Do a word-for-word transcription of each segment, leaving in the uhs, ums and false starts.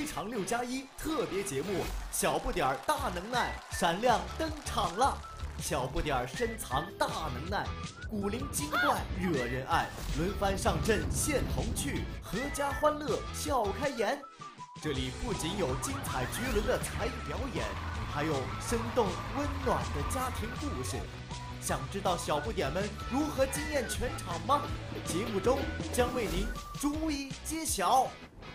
非常六加一特别节目《小不点儿大能耐》闪亮登场了。小不点儿深藏大能耐，古灵精怪惹人爱，轮番上阵献童趣，阖家欢乐笑开颜。这里不仅有精彩绝伦的才艺表演，还有生动温暖的家庭故事。想知道小不点们如何惊艳全场吗？节目中将为您逐一揭晓。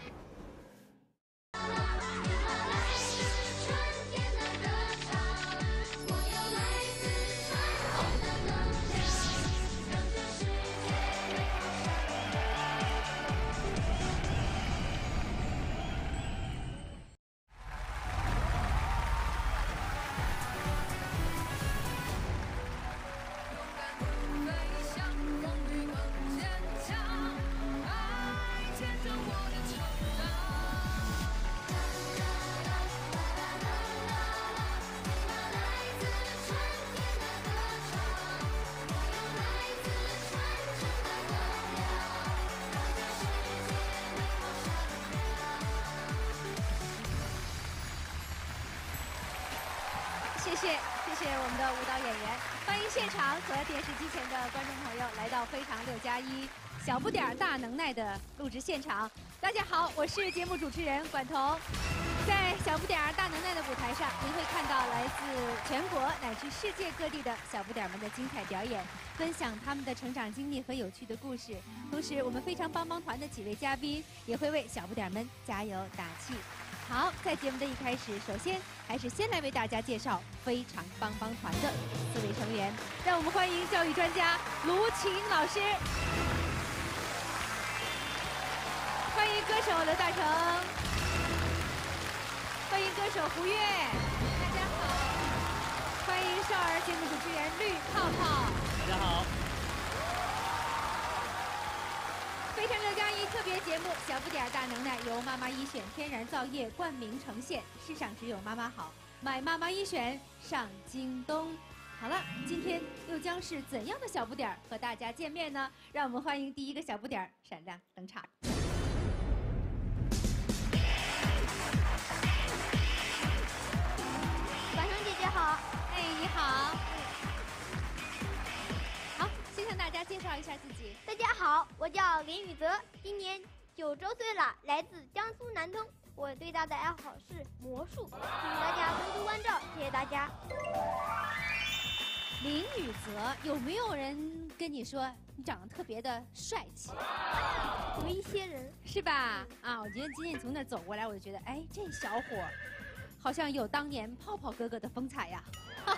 谢谢谢谢我们的舞蹈演员，欢迎现场和电视机前的观众朋友来到《非常六加一》小不点儿大能耐的录制现场。大家好，我是节目主持人管彤。在小不点儿大能耐的舞台上，您会看到来自全国乃至世界各地的小不点儿们的精彩表演，分享他们的成长经历和有趣的故事。同时，我们非常帮帮团的几位嘉宾也会为小不点儿们加油打气。好，在节目的一开始，首先还是先来为大家介绍非常帮帮团的四位成员。让我们欢迎教育专家卢琴老师，欢迎歌手刘大成，欢迎歌手胡越，大家好，欢迎少儿节目主持人绿泡泡， 大家好。 非常六加一特别节目《小不点儿大能耐》由妈妈医选天然皂液冠名呈现，世上只有妈妈好，买妈妈医选上京东。好了，今天又将是怎样的小不点儿和大家见面呢？让我们欢迎第一个小不点儿闪亮登场。 婉彤姐姐好， 哎，你好。好，先向大家介绍一下自己。 大家好，我叫林宇泽，今年九周岁了，来自江苏南通。我最大的爱好是魔术，请大家多多关照，谢谢大家。 林宇泽，有没有人跟你说你长得特别的帅气？ 有一些人是吧？啊，我觉得今天你从那儿走过来，我就觉得，哎，这小伙儿好像有当年泡泡哥哥的风采呀。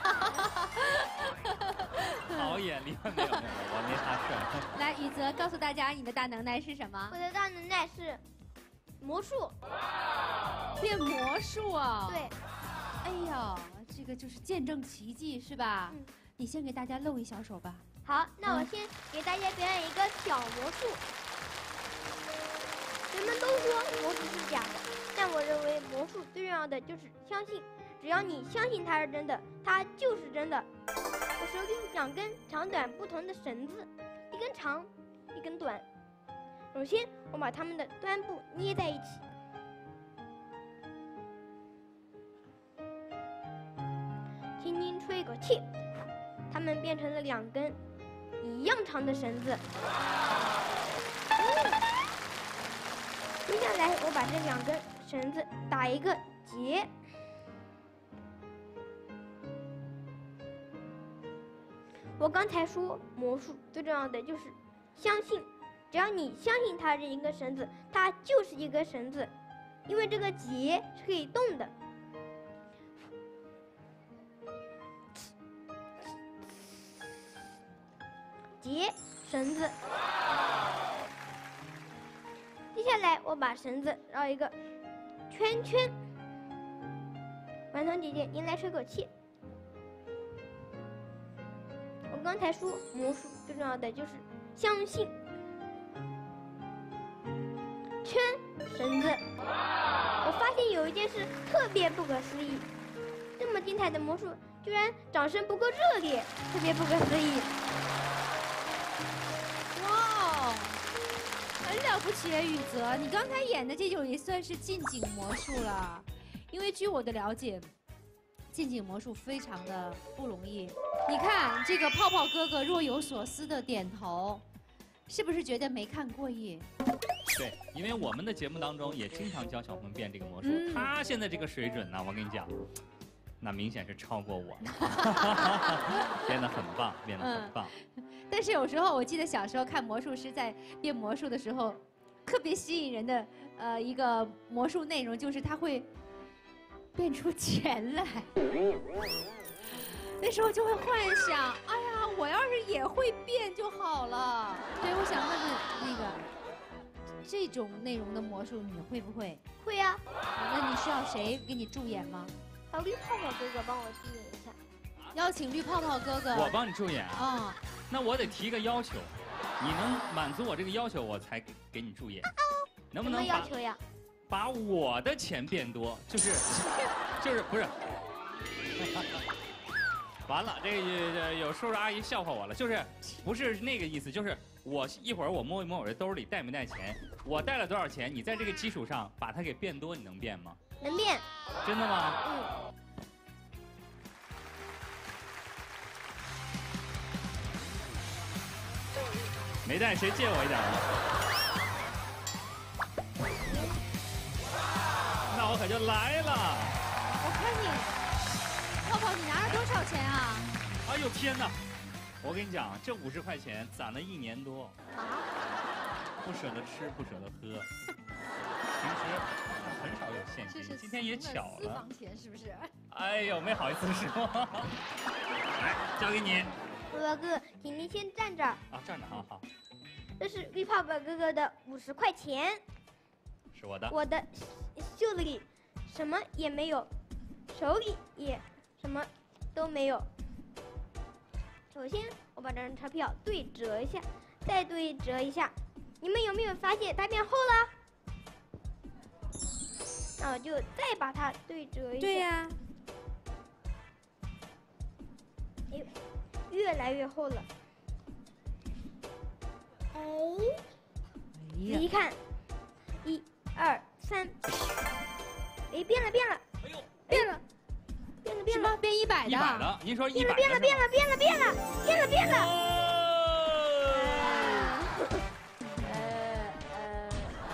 好眼力，没有没有，我没他帅。 来，宇泽，告诉大家你的大能耐是什么？ 我的大能耐是魔术。 变魔术啊！ 对。 哎呦，这个就是见证奇迹是吧？ 嗯。 你先给大家露一小手吧。 好，那我先给大家表演一个小魔术。人们都说魔术是假的，但我认为魔术最重要的就是相信。只要你相信它是真的，它就是真的。我手里有两根长短不同的绳子，一根长，一根短。首先，我把它们的端部捏在一起，轻轻吹一口气，它们变成了两根一样长的绳子。接下来，我把这两根绳子打一个结。我刚才说魔术最重要的就是相信，只要你相信它是一根绳子，它就是一根绳子，因为这个结是可以动的。结绳子，接下来我把绳子绕一个圈圈。婉彤姐姐，您来吹口气。我刚才说魔术最重要的就是相信。圈绳子，我发现有一件事特别不可思议，这么精彩的魔术居然掌声不够热烈，特别不可思议。 哇， 很了不起，宇泽，你刚才演的这种也算是近景魔术了，因为据我的了解，近景魔术非常的不容易。你看这个泡泡哥哥若有所思的点头，是不是觉得没看过瘾？ 对，因为我们的节目当中也经常教小朋友变这个魔术， 嗯、 他现在这个水准呢，我跟你讲，那明显是超过我，变得很棒，变得很棒。 嗯、但是有时候我记得小时候看魔术师在变魔术的时候，特别吸引人的呃一个魔术内容就是他会变出钱来。那时候就会幻想，哎呀，我要是也会变就好了。对，我想问问那个，这种内容的魔术你会不会？ 会呀、 啊。那你需要谁给你助演吗？ 找绿泡泡哥哥帮我助演一下。 邀请绿泡泡哥哥。 我帮你助演啊。 啊、嗯。 那我得提一个要求，你能满足我这个要求，我才给给你助演。能不能什么要求呀？ 把我的钱变多，就是就是不是。完了，这个有叔叔阿姨笑话我了，就是不是那个意思，就是我一会儿我摸一摸我这兜里带没带钱，我带了多少钱，你在这个基础上把它给变多，你能变吗？ 能变。 真的吗？ 嗯。 没带，谁借我一点啊？那我可就来了。 我看你。泡泡，你拿了多少钱啊？ 哎呦天哪！我跟你讲，这五十块钱攒了一年多， 啊， 不舍得吃，不舍得喝。平时很少有现金， 是是今天也巧了。 私房钱是不是？ 哎呦，没好意思说。来，交给你。 泡泡哥，请您先站这儿。 啊，站着，好好。 这是绿泡泡哥哥的五十块钱。 是我的。 我的袖子里什么也没有，手里也。什么都没有。首先，我把这张钞票对折一下，再对折一下。你们有没有发现它变厚了？那我就再把它对折一下。 对呀、啊。 哎，越来越厚了。哎，仔细看，一、二、三，哎，变了，变了， 哎呦， 变了。变了变了， 变一百的， 一百的，您说一百的， 变了变了变了变了变了变了。 呃呃，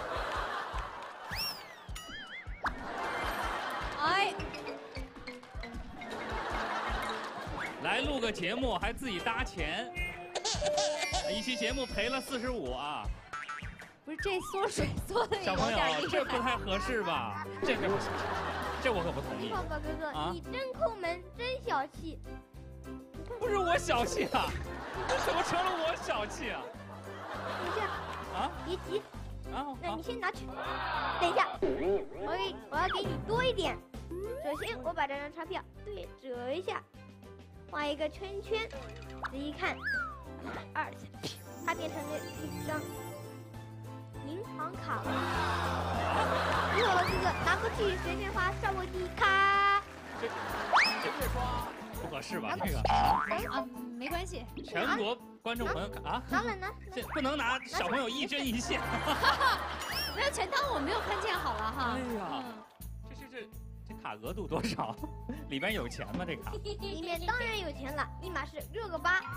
哎， 来录个节目还自己搭钱，一期节目赔了四十五啊！ 不是这缩水缩的小朋友，这不太合适吧？这这不行。这我可不同意。 泡泡哥哥，啊、你真抠门，真小气。 不是我小气啊，怎么成了我小气啊？ 等一下。啊？别急。啊。那你先拿去。等一下，我给我要给你多一点。首先，我把这张钞票对折一下，画一个圈圈，仔细看，二三，它变成了一张银行卡了。绿泡泡哥哥拿过去，随便花，上过地，咔。 这这别刷，不合适吧？这个啊，没关系。 全国观众朋友看啊， 拿了拿， 这不能拿小朋友一针一线。 没有，全当我没有看见好了哈。 哎呀，这是这这卡额度多少？里边有钱吗？这卡？ 里面当然有钱了，密码是六个八。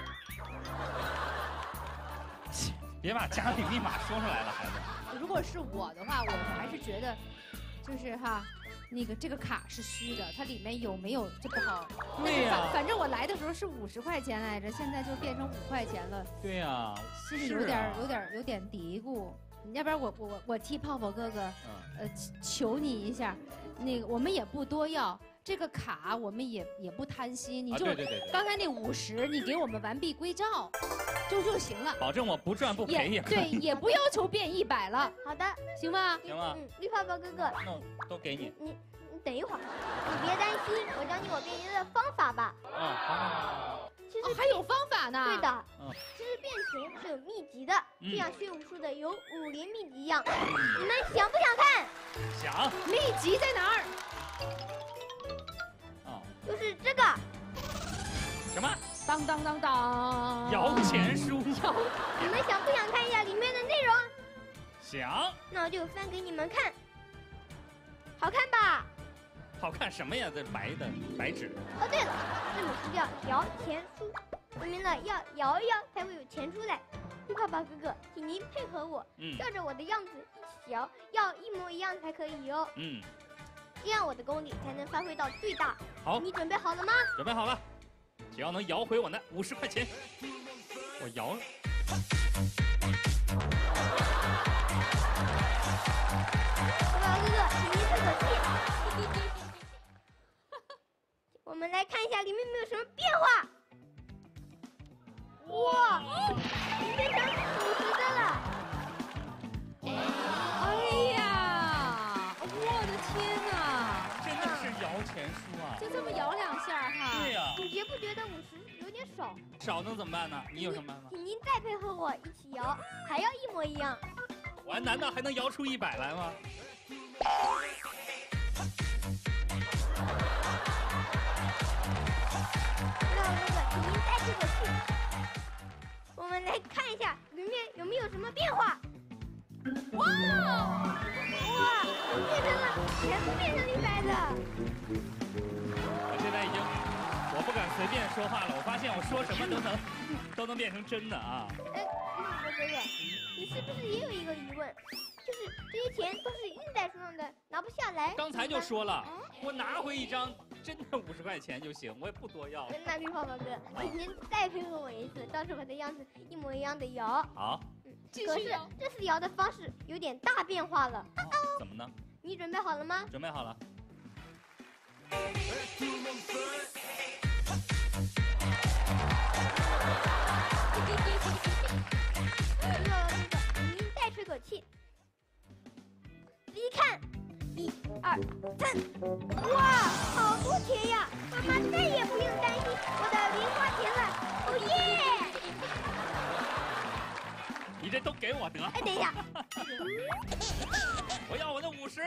别把家里密码说出来了，孩子。 如果是我的话，我还是觉得，就是哈，那个这个卡是虚的，它里面有没有这不好。 对呀、啊。 反正我来的时候是五十块钱来着，现在就变成五块钱了。 对呀、啊。 心里有点、啊、有点有点嘀咕。要不然我我我替泡泡哥哥，呃，求你一下，那个我们也不多要。这个卡我们也也不贪心，你就刚才那五十，你给我们完璧归赵，就就行了。 保证我不赚不赔也对，也不要求变一百了。 好的， 行吗？ 行吗？ 嗯，绿泡泡哥哥， 那都给你。 你你等一会儿，你别担心，我教你我变钱的方法吧。 嗯，好。 其实还有方法呢。 对的，嗯，其实变钱是有秘籍的，就像学武术的有武林秘籍一样。你们想不想看？ 想。 秘籍在哪儿？ 就是这个， 什么？ 当当当当！ 摇钱书。 你们想不想看一下里面的内容？ 讲。 那我就翻给你们看，好看吧？ 好看什么呀？这白的白纸。 哦，对了，这本书叫《摇钱书》，说明了要摇一摇才会有钱出来。泡泡哥哥，请您配合我， 嗯照着我的样子一起摇，要一模一样才可以哦。 嗯， 这样我的功力才能发挥到最大。 好， 你准备好了吗？ 准备好了，只要能摇回我那五十块钱，我摇了。 泡泡哥哥，请您吹口气。我们来看一下里面有没有什么变化。哇，变成五十的了！ 哎呀，我的天哪！ 真的是摇钱书啊！ 就这么摇两下哈。 对呀、 你觉不觉得五十有点少？ 少能怎么办呢？你有什么办法？ 请您再配合我一起摇，还要一模一样。 我难道还能摇出一百来吗？ 那哥哥，请您再吹口气。我们来看一下里面有没有什么变化。哇哇，变成了，全部变成一百的。 我现在已经，我不敢随便说话了。我发现我说什么都能，都能变成真的啊！ 哎，哥哥哥，你是不是也有一个疑问？就是这些钱都是印在书上的，拿不下来。 刚才就说了，我拿回一张真的五十块钱就行，我也不多要了。 那绿泡泡哥，请您再配合我一次，照着我的样子一模一样的摇。 好， 可是这次摇的方式有点大变化了。 怎么呢？ 你准备好了吗？ 准备好了。 您再吹口气。仔细看，一、二、三，哇，好多钱呀！妈妈再也不用担心我的零花钱了。哦耶！ 你这都给我得。 哎，等一下， 我要我的五十，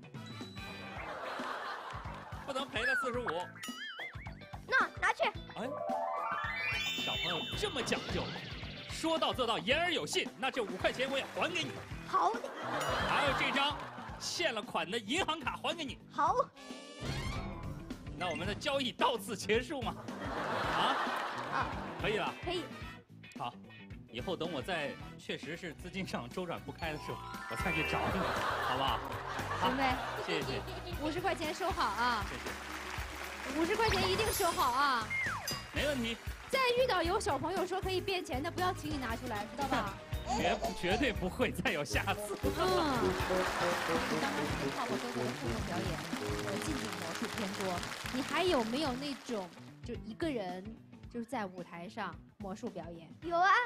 不能赔了四十五。 那拿去。 哎，小朋友这么讲究，说到做到，言而有信。那这五块钱我也还给你。 好的。 还有这张欠了款的银行卡还给你。 好。 那我们的交易到此结束吗？啊？ 啊， 可以了。 可以。 好，以后等我再确实是资金上周转不开的时候，我再去找你，好不好？好行呗。 谢谢。 五十块钱收好啊。 谢谢。 五十块钱一定收好啊。 没问题。 再遇到有小朋友说可以变钱的，不要轻易拿出来，知道吧？ 绝绝对不会再有下次。 嗯。你刚刚是泡泡哥哥的互动表演，呃，近景魔术偏多。你还有没有那种就一个人就是在舞台上魔术表演？ 有啊。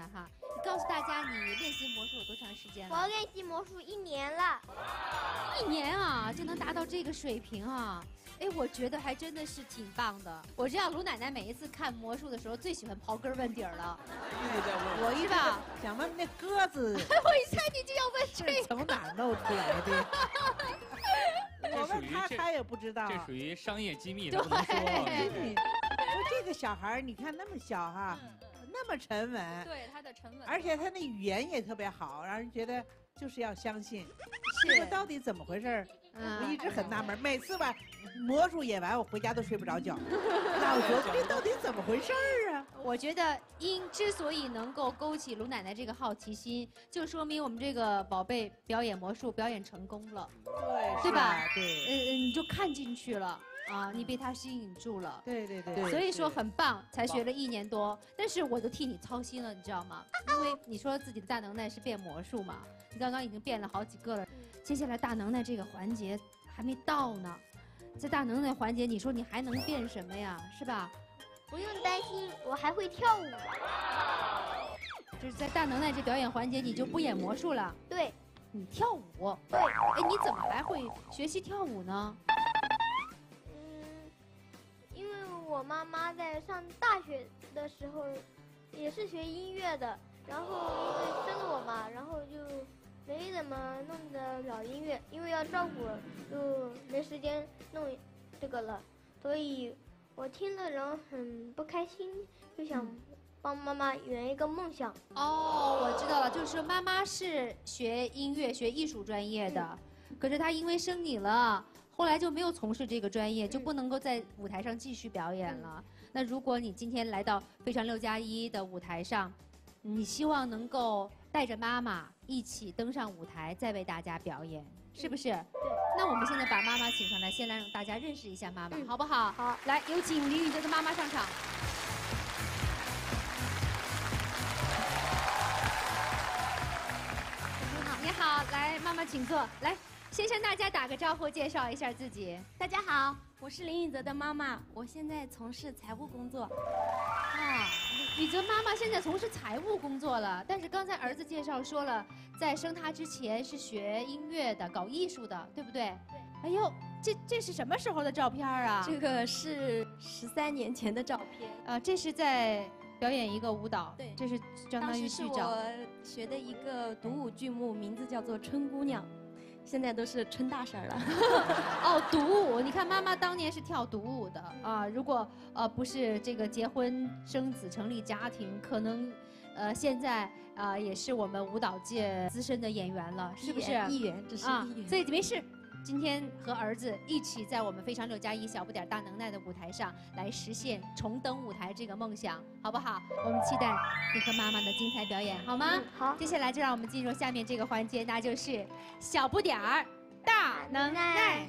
了哈。你告诉大家，你练习魔术有多长时间了？ 我练习魔术一年了。 一年啊，就能达到这个水平啊！哎，我觉得还真的是挺棒的。我知道卢奶奶每一次看魔术的时候，最喜欢刨根问底儿了。 我一是吧？ 想问那鸽子我一猜你就要问这是从哪儿弄出来的？我问他，他也不知道。 这属于商业机密，他不能说。 对，说这个小孩你看那么小哈，那么沉稳。 对，他的沉稳。 而且他那语言也特别好，让人觉得就是要相信。 是。 这个到底怎么回事？我一直很纳闷，每次吧魔术演完，我回家都睡不着觉。那我觉得这到底怎么回事啊？ 我觉得因之所以能够勾起卢奶奶这个好奇心，就说明我们这个宝贝表演魔术表演成功了， 对， 对吧？ 对， 嗯嗯，你就看进去了。啊，你被他吸引住了， 对对对， 所以说很棒，才学了一年多，但是我都替你操心了，你知道吗？因为你说自己的大能耐是变魔术嘛，你刚刚已经变了好几个了，接下来大能耐这个环节还没到呢，在大能耐环节，你说你还能变什么呀？是吧？ 不用担心，我还会跳舞。 就是在大能耐这表演环节，你就不演魔术了？ 对， 你跳舞。 对， 哎，你怎么还会学习跳舞呢？ 我妈妈在上大学的时候，也是学音乐的，然后因为生了我嘛，然后就没怎么弄得了音乐，因为要照顾，就没时间弄这个了，所以我听了人很不开心，就想帮妈妈圆一个梦想。 哦，我知道了，就是说妈妈是学音乐、学艺术专业的，嗯、可是她因为生你了。后来就没有从事这个专业，就不能够在舞台上继续表演了。那如果你今天来到《非常六加一》的舞台上，你希望能够带着妈妈一起登上舞台，再为大家表演，是不是？对。那我们现在把妈妈请上来，先来让大家认识一下妈妈，嗯、好不好？ 好。 来，有请李宇泽的妈妈上场。你好，你好，来，妈妈请坐，来。先向大家打个招呼，介绍一下自己。 大家好，我是林宇泽的妈妈，我现在从事财务工作。 啊，宇泽妈妈现在从事财务工作了，但是刚才儿子介绍说了，在生他之前是学音乐的，搞艺术的，对不对？ 对。 哎呦，这这是什么时候的照片啊？ 这个是十三年前的照片。 啊，这是在表演一个舞蹈。 对。 这是相当于剧照。 当时是我学的一个独舞剧目，名字叫做《春姑娘》。现在都是春大婶了。 哦，独舞，你看妈妈当年是跳独舞的啊。如果呃不是这个结婚生子成立家庭，可能呃现在啊、呃、也是我们舞蹈界资深的演员了，是不是？ 艺员，这是艺员。 所以没事，今天和儿子一起在我们非常六加一小不点大能耐的舞台上来实现重登舞台这个梦想，好不好？我们期待你和妈妈的精彩表演，好吗？ 嗯、好。 接下来就让我们进入下面这个环节，那就是小不点儿大能耐。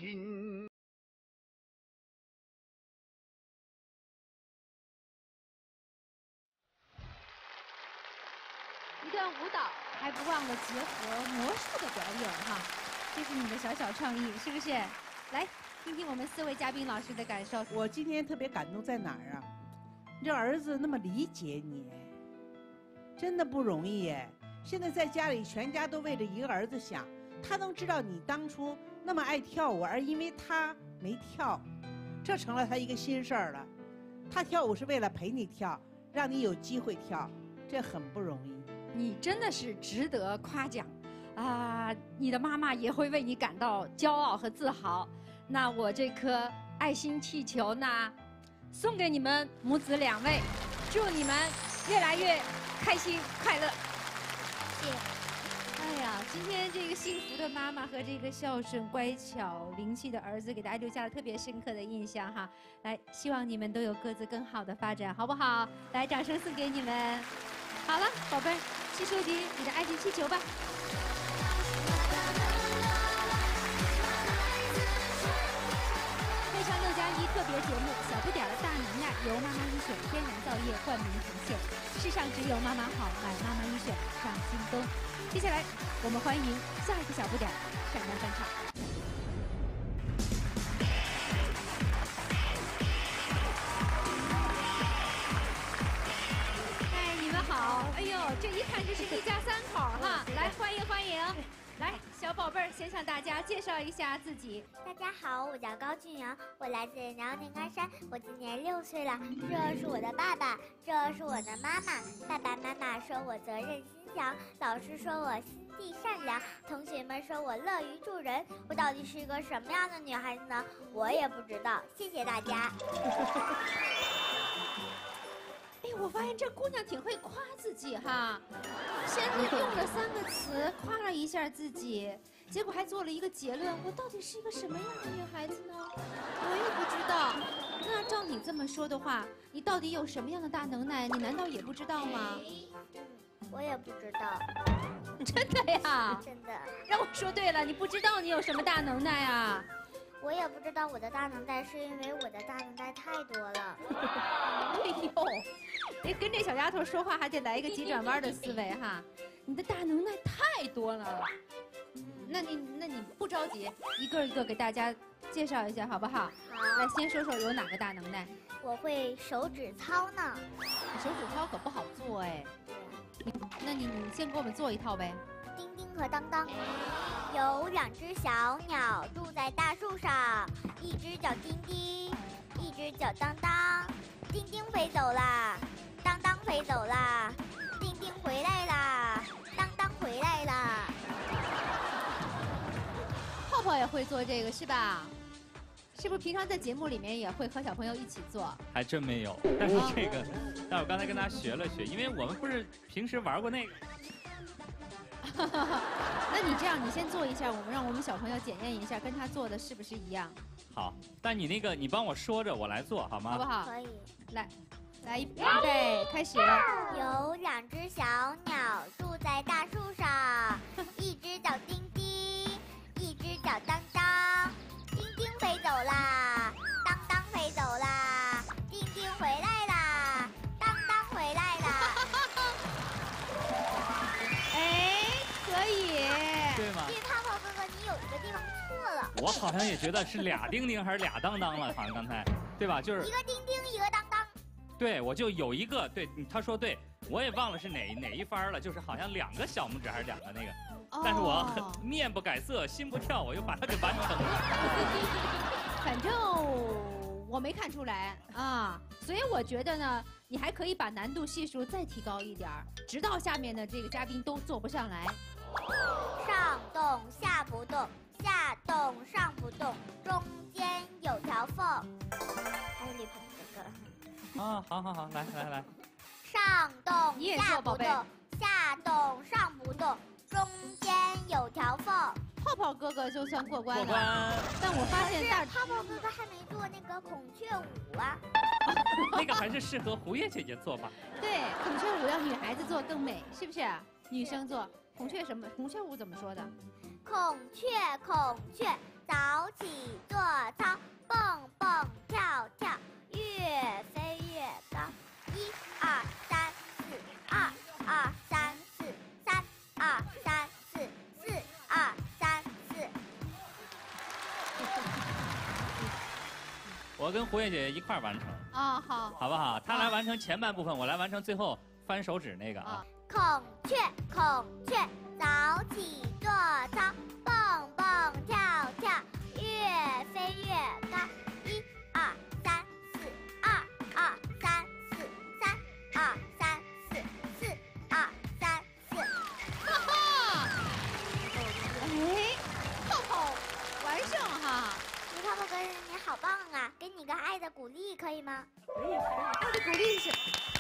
心。 一段舞蹈，还不忘了结合魔术的表演哈，这是你的小小创意，是不是？来，听听我们四位嘉宾老师的感受。 我今天特别感动在哪儿啊？你这儿子那么理解你，真的不容易耶。现在在家里，全家都为了一个儿子想，他能知道你当初那么爱跳舞，而因为他没跳，这成了他一个心事儿了。他跳舞是为了陪你跳，让你有机会跳，这很不容易。 你真的是值得夸奖，啊，你的妈妈也会为你感到骄傲和自豪。那我这颗爱心气球呢，送给你们母子两位，祝你们越来越开心快乐。 谢谢。 哎呀，今天这个幸福的妈妈和这个孝顺、乖巧、灵气的儿子，给大家留下了特别深刻的印象哈。来，希望你们都有各自更好的发展，好不好？来，掌声送给你们。好了，宝贝儿，去收集你的爱心气球吧。非常六加一特别节目《小不点儿大能耐》由妈妈医选天然皂液冠名呈现。世上只有妈妈好，买妈妈医选上京东。接下来，我们欢迎下一个小不点儿闪亮登场。哎，你们好！哎呦，这一看这是一家三口哈，来欢迎欢迎。来，小宝贝儿，先向大家介绍一下自己。 大家好，我叫高俊阳，我来自辽宁鞍山，我今年六岁了。这是我的爸爸，这是我的妈妈。爸爸妈妈说我责任心强，老师说我心地善良，同学们说我乐于助人。我到底是一个什么样的女孩子呢？我也不知道。谢谢大家。 哎，我发现这姑娘挺会夸自己哈，先用了三个词夸了一下自己，结果还做了一个结论，我到底是一个什么样的女孩子呢？我也不知道。那照你这么说的话，你到底有什么样的大能耐？你难道也不知道吗？ 我也不知道。 真的呀？ 真的。 让我说对了，你不知道你有什么大能耐啊？ 我也不知道我的大能耐，是因为我的大能耐太多了。 哎呦，哎，跟这小丫头说话还得来一个急转弯的思维哈。你的大能耐太多了，那你那你不着急，一个一个给大家介绍一下好不好？ 好。 来，先说说有哪个大能耐？ 我会手指操呢。 手指操可不好做哎。你那你你先给我们做一套呗。 丁丁和当当，有两只小鸟住在大树上，一只叫丁丁，一只叫当当。丁丁飞走啦，当当飞走啦，丁丁回来啦，当当回来啦。 泡泡也会做这个是吧？是不是平常在节目里面也会和小朋友一起做？ 还真没有，但是这个，但我刚才跟他学了学，因为我们不是平时玩过那个。 那你这样，你先做一下，我们让我们小朋友检验一下，跟他做的是不是一样？ 好，但你那个你帮我说着，我来做好吗？ 好不好？ 可以。 来，来，预备，开始。 有两只小鸟住在大树上，一只叫丁丁，一只叫当当。丁丁飞走啦，当当飞走啦，丁丁回来啦，当当回来啦。 哎，可以。 对吗？ 对，泡泡哥哥，你有一个地方错了。 我好像也觉得是俩丁丁还是俩当当了，好像刚才，对吧？就是一个丁丁，一个当当。 对，我就有一个，对，他说对，我也忘了是哪哪一番了，就是好像两个小拇指还是两个那个， 哦、 但是我很面不改色，心不跳，我又把它给完成了。 反正我没看出来啊，所以我觉得呢，你还可以把难度系数再提高一点儿，直到下面的这个嘉宾都做不上来。 上动下不动，下动上不动，中间有条缝。还有李鹏哥哥。 啊，好好好，来来来。 上动你也下不做宝贝动，下动上不动，中间有条缝。 泡泡哥哥就算过关了， 过关。 但我发现大泡泡哥哥还没做那个孔雀舞啊。 那个还是适合胡叶姐姐做吧。 对，孔雀舞要女孩子做更美，是不是？女生做孔雀什么？孔雀舞怎么说的？ 孔雀孔雀，早早起做操，蹦蹦跳跳，越飞越高。一二三四，二二三四，三二三四，四二三四。 我跟胡叶姐一块儿完成。 啊、哦，好， 好不好？她来完成前半部分，我来完成最后翻手指那个啊。 孔雀，孔雀，早起做操，蹦蹦跳跳，越飞越高。一二三四，二二三四，三二三四，四二三四。 哈哈，哎，泡泡完胜哈！ 你泡泡哥，你好棒啊！给你个爱的鼓励可以吗？ 可以，爱的鼓励是。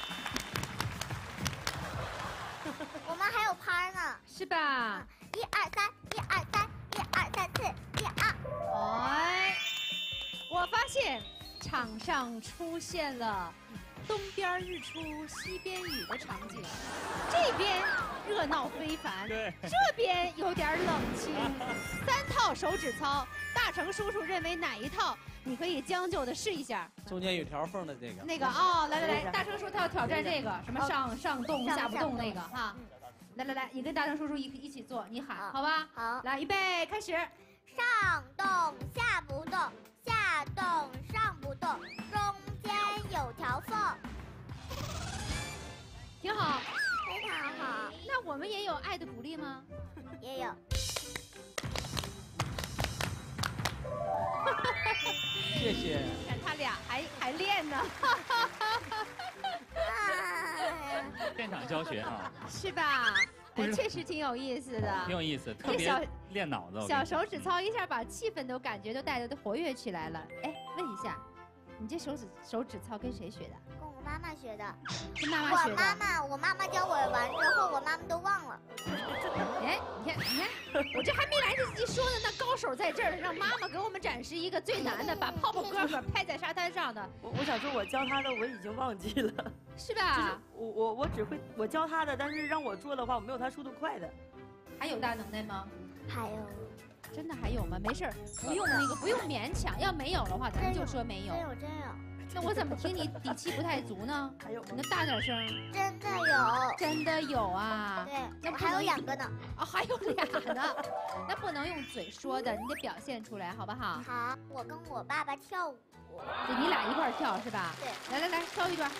我们还有拍呢， 是吧？ 一二三，一二三，一二三四，一二。 哎，我发现场上出现了东边日出西边雨的场景，这边热闹非凡， 对， 这边有点冷清。三套手指操，大成叔叔认为哪一套？你可以将就的试一下。 中间有条缝的这个。 那个哦，来来来，大成叔他要挑战这个什么上上动下不动那个哈。来来来，你跟大成叔叔一一起做，你喊好吧？ 好， 来预备开始。 上动下不动，下动上不动，中间有条缝。 挺好， 非常好。 那我们也有爱的鼓励吗？ 也有。 谢谢。 看他俩还还练呢， 现场教学啊， 是吧？哎，确实挺有意思的， 挺有意思，特别练脑子。 小手指操一下把气氛都感觉都带得都活跃起来了。哎，问一下，你这手指手指操跟谁学的？ 跟我妈妈学的。 跟妈妈学的。 我妈妈，我妈妈教我完之后，我妈妈都忘了。 哎，你看，你看，我这还没来得及说呢，那高手在这儿，让妈妈给我们展示一个最难的，把泡泡哥哥拍在沙滩上的。 我我想说，我教他的我已经忘记了， 是吧？ 就是我我我只会我教他的，但是让我做的话，我没有他速度快的。 还有大能耐吗？ 还有， 真的还有吗？没事儿，不用那个，不用勉强。要没有的话，咱就说没有。 真有真有。 那我怎么听你底气不太足呢？ 还有， 你能大点声。 真的有， 真的有啊。 对， 那我还有两个呢。 哦，还有俩呢。那不能用嘴说的，你得表现出来，好不好？ 好，我跟我爸爸跳舞。 对，你俩一块儿跳是吧？ 对。 来来来，跳一段。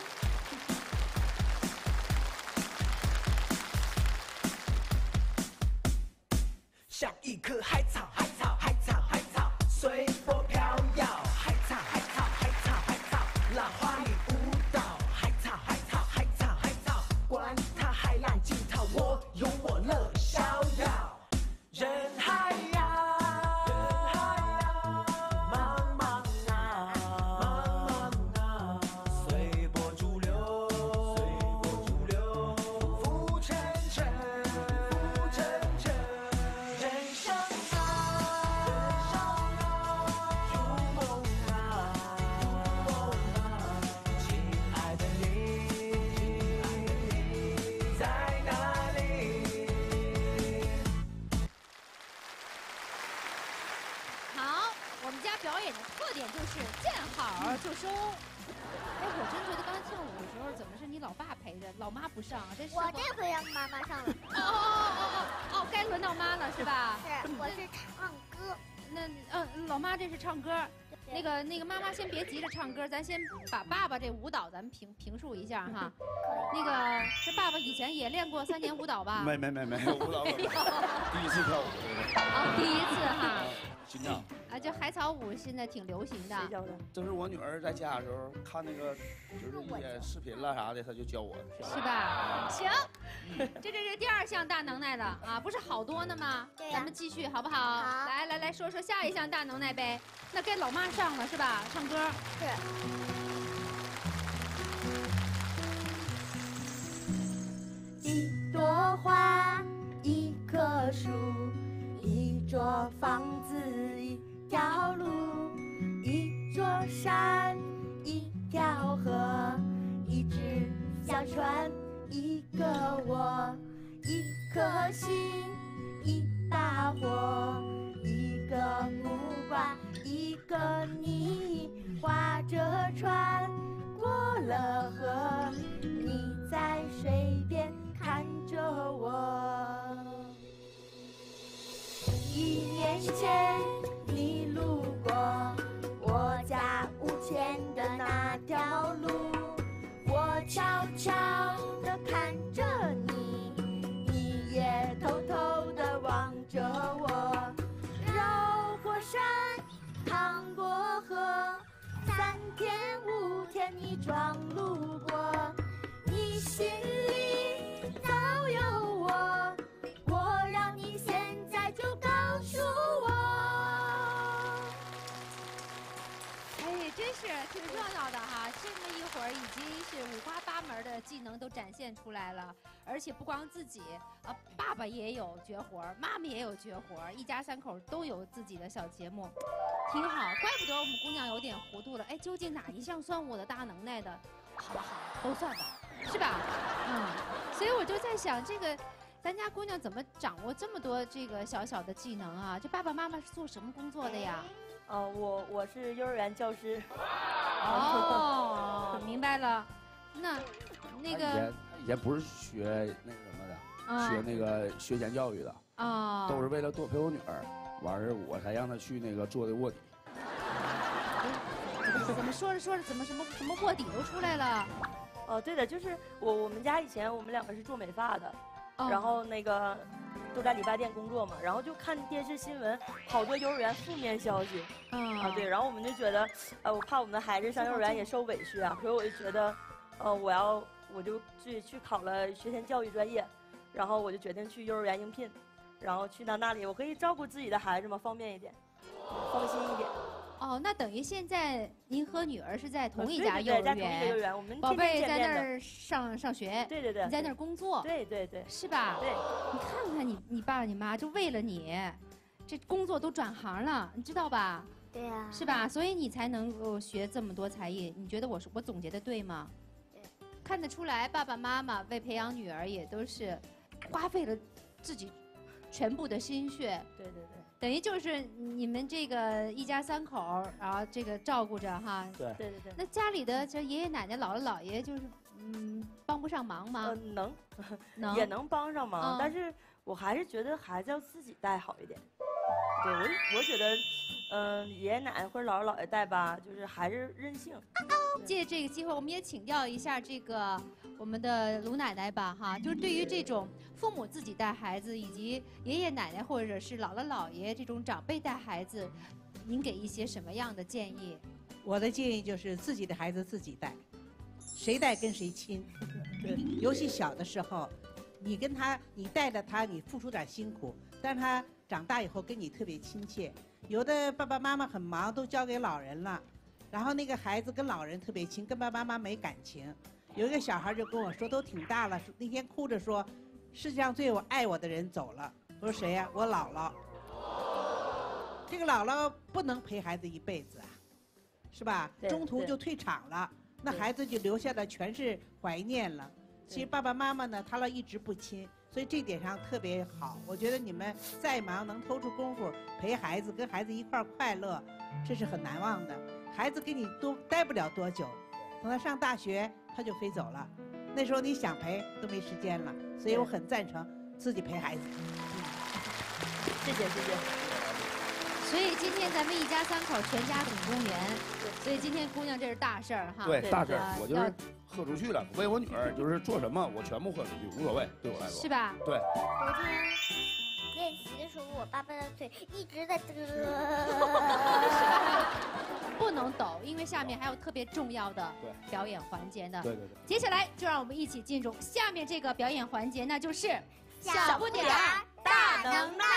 像一棵海草，海草，海草，海草，随风飘摇。海草，海草，海草，海草，浪花里舞蹈。海草，海草，海草，海草，管它海浪惊涛，我有我乐逍遥。人海呀，人海呀，茫茫啊，茫茫啊，随波逐流，随波逐流，浮沉沉，浮沉沉。人生啊，人生啊，如梦啊，如梦啊，亲爱的你，在哪里？ 好，我们家表演的特点就是见好就收。哎，我真觉得刚才跳舞的时候，怎么是你老爸陪着，老妈不上啊？这是我这回让妈妈上了。 哦哦哦哦哦，该轮到妈了是吧？ 是，我是唱歌。 那嗯，老妈这是唱歌。那个那个妈妈先别急着唱歌，咱先把爸爸这舞蹈咱们评评述一下哈。那个这爸爸以前也练过三年舞蹈吧？ 没没没没，舞蹈第一次跳舞。 哦，第一次哈。 心跳。 啊，就海草舞现在挺流行的。 谁教的？ 这是我女儿在家的时候看那个，就是一些视频了啥的，她就教我跳。 是吧？行，这这是第二项大能耐了啊，不是好多呢吗？ 对呀。 咱们继续好不好？ 好。 来来来说说下一项大能耐呗。那该老妈上了是吧？唱歌。 是。 一朵花，一棵树，一座房子，一条路，一座山，一条河，一只小船，一个我，一颗心，一把火，一个木划，一个你划着船过了河，你在水边看着我。一年前你路过我家屋前的那条路，我悄悄地看着你，你也偷偷地望着我。绕过山，趟过河，三天五天你装路过，你心里早有我，我让你现在就告诉我。 哎，真是挺热闹的哈！这么一会儿，已经是五花八门的技能都展现出来了，而且不光自己，啊，爸爸也有绝活，妈妈也有绝活，一家三口都有自己的小节目，挺好。怪不得我们姑娘有点糊涂了，哎，究竟哪一项算我的大能耐的？好了好了，都算吧，是吧？嗯，所以我就在想，这个咱家姑娘怎么掌握这么多这个小小的技能啊？这爸爸妈妈是做什么工作的呀？ 呃，我我是幼儿园教师。 哦，明白了。那那个他以前以前不是学那个什么的， 啊学那个学前教育的， 啊， 都是为了多陪我女儿，完事儿我才让她去那个做的卧底。 怎么说着说着，怎么什么什么卧底都出来了？ 哦，对的，就是我我们家以前我们两个是做美发的， 哦然后那个都在理发店工作嘛，然后就看电视新闻，好多幼儿园负面消息， 嗯啊对，然后我们就觉得，呃，我怕我们的孩子上幼儿园也受委屈啊，所以我就觉得，呃，我要我就去去考了学前教育专业，然后我就决定去幼儿园应聘，然后去到那里，我可以照顾自己的孩子嘛，方便一点，放心一点。 哦，那等于现在您和女儿是在同一对对家幼儿对在同一个幼儿园， 园我们宝贝天天见面的在那儿上上学， 对对对你在那儿工作， 对对对， 是吧？ 对， 你看看你你爸你妈，就为了你，这工作都转行了，你知道吧？ 对呀、 是吧？所以你才能够学这么多才艺。你觉得我是我总结的对吗？ 对， 看得出来，爸爸妈妈为培养女儿也都是花费了自己全部的心血。 对对对。 等于就是你们这个一家三口，然后这个照顾着哈。 对对对对。 那家里的这爷爷奶奶、姥姥姥爷，就是嗯，帮不上忙吗？ 呃，能， 能也能帮上忙， 嗯但是我还是觉得孩子要自己带好一点。对我，我觉得，嗯、爷爷奶奶或者姥姥姥爷带吧，就是还是任性。 借这个机会，我们也请教一下这个我们的卢奶奶吧，哈，就是对于这种父母自己带孩子，以及爷爷奶奶或者是姥姥姥爷这种长辈带孩子，您给一些什么样的建议？ 我的建议就是自己的孩子自己带，谁带跟谁亲。对，尤其小的时候，你跟他，你带着他，你付出点辛苦，但是他长大以后跟你特别亲切。有的爸爸妈妈很忙，都交给老人了，然后那个孩子跟老人特别亲，跟爸爸妈妈没感情。有一个小孩就跟我说，都挺大了，那天哭着说，世界上最有爱我的人走了。我说谁呀、我姥姥。这个姥姥不能陪孩子一辈子啊，是吧？ 对中途对就退场了，那孩子就留下的全是怀念了。其实爸爸妈妈呢，他老一直不亲，所以这点上特别好。我觉得你们再忙能抽出功夫陪孩子，跟孩子一块儿快乐，这是很难忘的。孩子跟你多待不了多久，等他上大学他就飞走了，那时候你想陪都没时间了。所以我很赞成自己陪孩子。 谢谢谢谢。 所以今天咱们一家三口全家总动员，所以今天姑娘这是大事儿哈。 对，大事儿啊， 我就是喝出去了，为我女儿就是做什么，我全部喝出去，无所谓，对我来说。 是吧？ 对。 昨天练习的时候，我爸爸的腿一直在嘚。 不能抖，因为下面还有特别重要的表演环节呢。 对对对。 接下来就让我们一起进入下面这个表演环节，那就是小不点儿大能耐。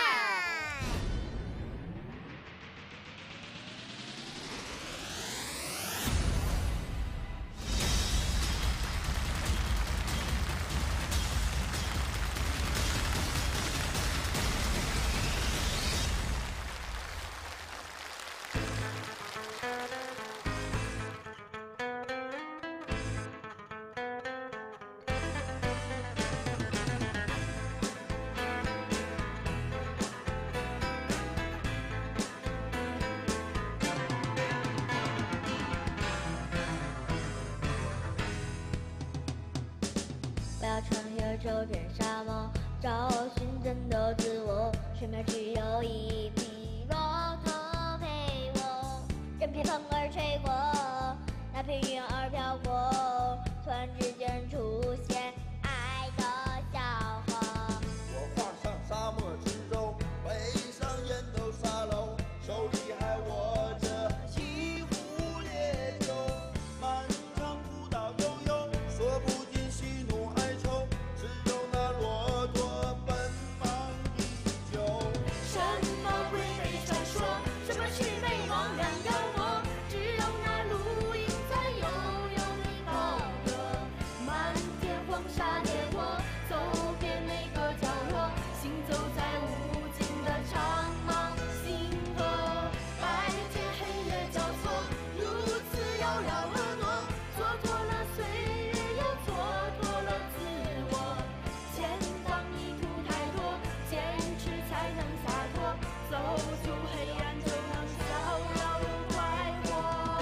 手trên沙漠，找寻真的自我。身边只有一匹骆驼陪我，任凭风儿吹过，那片云儿飘过，突然之间出现爱的笑话。 我放上沙漠之中，背上烟斗沙漏，手里还握着西湖烈酒，漫长古道悠悠，说不尽喜怒哀愁，只有那骆驼奔忙依旧。 什么鬼魅传说，什么魑魅魍魉妖魔，只有那绿荫才悠悠的高歌，漫天黄沙烈火，走遍每个角落，行走在无尽的长茫星河。白天黑夜交错，如此遥遥婀娜，蹉跎了岁月，又蹉跎了自我。前方迷途太多，坚持才能洒脱，走出黑暗就能逍遥又快活。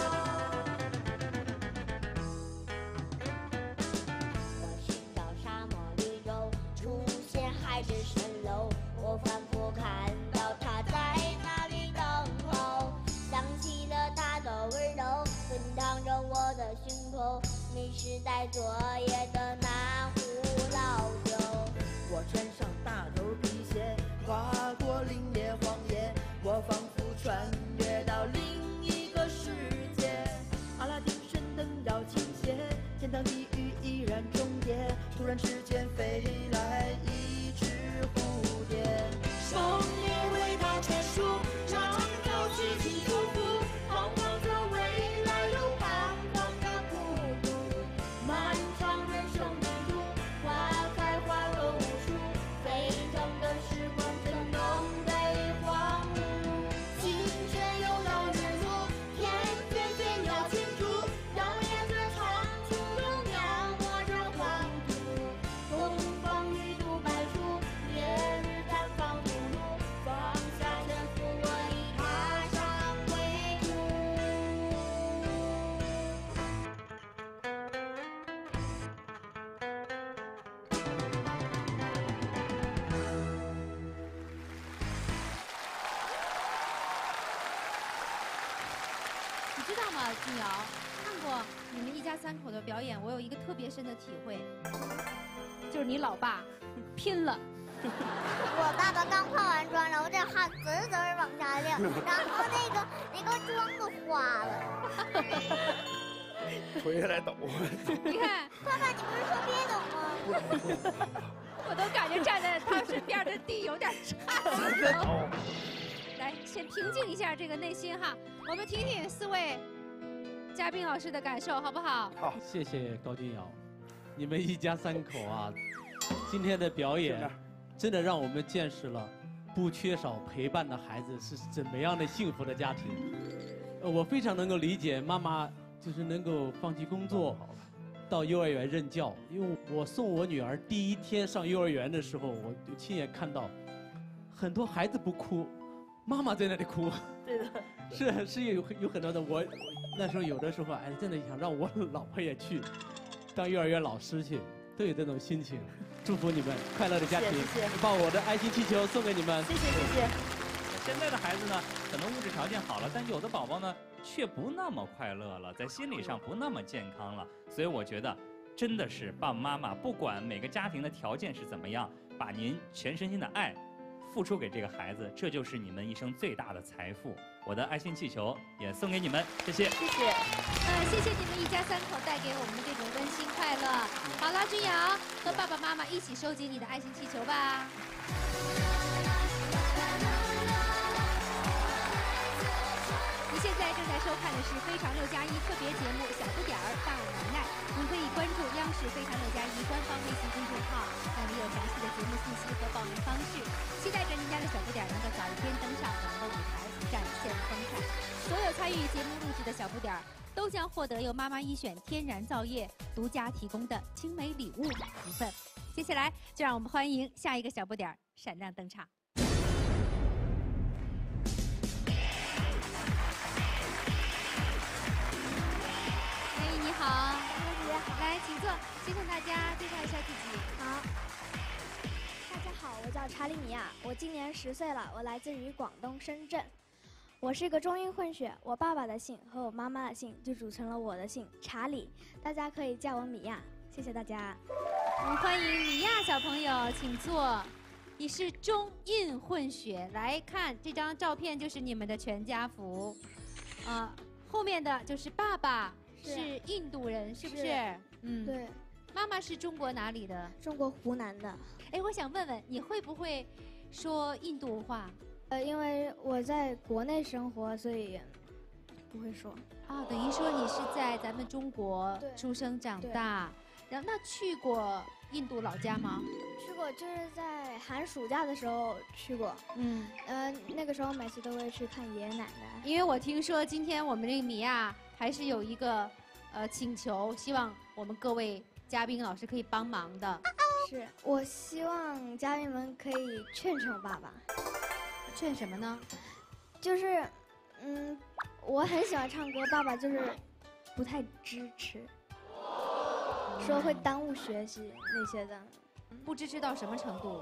我寻找沙漠绿洲，出现海市蜃楼，我反复看到他在那里等候，想起了他的温柔，滚烫着我的胸口，迷失在昨夜的那壶老酒。 我穿上大头皮鞋，跨过凛冽荒野，我仿佛穿越到另一个世界。阿拉丁神灯要倾斜，天堂地狱依然重叠，突然之间飞来一只蝴蝶。 梦也为他结束，让它起起伏伏，彷徨着未来，又彷徨着孤独。漫长人生旅途，花开花落无数，飞腾的时光怎能被荒芜？青春又到日落，天边飞鸟惊竹，摇曳着长处，又描摹着黄土。东方玉兔白出，烈日绽放土路，放下身负，我已踏上归途。 你知道吗，君瑶？看过你们一家三口的表演，我有一个特别深的体会，就是你老爸拼了。 我爸爸刚化完妆，然后这汗滋滋儿往下掉，然后那个那个妆都花了。 腿还在抖。 你看， 爸爸，你不是说别抖吗？ 我都感觉站在他身边的地有点颤。来，先平静一下这个内心哈，我们听听四位嘉宾老师的感受，好不好？ 好，谢谢高君瑶，你们一家三口啊，今天的表演真的让我们见识了不缺少陪伴的孩子是怎么样的幸福的家庭。呃，我非常能够理解妈妈就是能够放弃工作，到幼儿园任教。因为我送我女儿第一天上幼儿园的时候，我就亲眼看到很多孩子不哭，妈妈在那里哭。 对的， 是是有有很多的我，我那时候有的时候哎，真的想让我老婆也去当幼儿园老师去，都有这种心情。祝福你们快乐的家庭， 谢谢谢谢把我的爱心气球送给你们。 谢谢谢谢。 现在的孩子呢，可能物质条件好了，但有的宝宝呢，却不那么快乐了，在心理上不那么健康了。所以我觉得，真的是爸爸妈妈，不管每个家庭的条件是怎么样，把您全身心的爱付出给这个孩子，这就是你们一生最大的财富。我的爱心气球也送给你们，谢谢。 谢谢。 呃，谢谢你们一家三口带给我们的这种温馨快乐。好了，君瑶和爸爸妈妈一起收集你的爱心气球吧。你现在正在收看的是《非常六加一》特别节目《小不点儿大能耐》，您可以关注央视《非常六加一》官方微信公众号，那里有详细的节目信息和报名方式。期待着您家的小不点儿能够早一天登上我们的舞台，展现风采。所有参与节目录制的小不点儿都将获得由妈妈一选天然皂液独家提供的精美礼物一份。接下来就让我们欢迎下一个小不点儿闪亮登场。哎，你好，来，请坐，先向大家介绍一下自己。 好， 我叫查理米亚，我今年十岁了，我来自于广东深圳。我是个中英混血，我爸爸的姓和我妈妈的姓就组成了我的姓查理，大家可以叫我米亚。谢谢大家。 我们欢迎米亚小朋友，请坐。你是中印混血，来看这张照片就是你们的全家福，啊、呃，后面的就是爸爸是, 是印度人，是不是？是嗯，对。 妈妈是中国哪里的？ 中国湖南的。 哎，我想问问你会不会说印度话？ 呃，因为我在国内生活，所以不会说。 啊，等于说你是在咱们中国出生长大，然后那去过印度老家吗？ 去过，就是在寒暑假的时候去过。嗯，呃，那个时候每次都会去看爷爷奶奶。 因为我听说今天我们这个米娅还是有一个呃请求，希望我们各位嘉宾老师可以帮忙的。 是我希望嘉宾们可以劝劝我爸爸。 劝什么呢？ 就是，嗯，我很喜欢唱歌，爸爸就是不太支持，说会耽误学习那些的。 不支持到什么程度？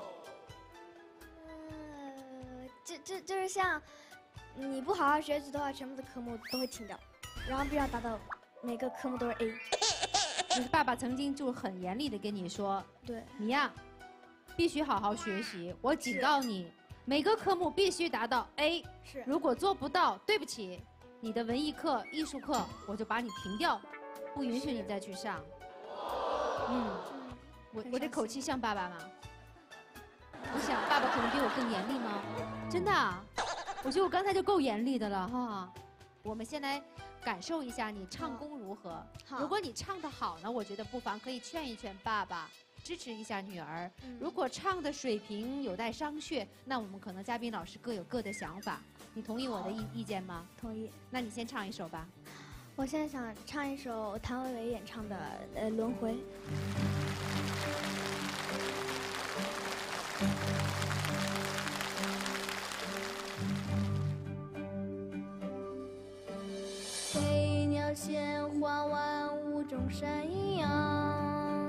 呃，就就就是像，你不好好学习的话，全部的科目都会停掉，然后必须要达到每个科目都是 A。 就是爸爸曾经就很严厉的跟你说， 对， 你呀，必须好好学习，我警告你。每个科目必须达到 A， 是。 如果做不到，对不起，你的文艺课、艺术课我就把你停掉，不允许你再去上。嗯，我我这口气像爸爸吗？我想爸爸可能比我更严厉吗？真的啊，我觉得我刚才就够严厉的了哈。我们先来感受一下你唱功如何。 好， 如果你唱得好呢，我觉得不妨可以劝一劝爸爸。支持一下女儿， 嗯、 如果唱的水平有待商榷，那我们可能嘉宾老师各有各的想法。你同意我的意意见吗？ 同意。 那你先唱一首吧。 我现在想唱一首谭维维演唱的呃《轮回》。飞鸟衔花，万物中山羊。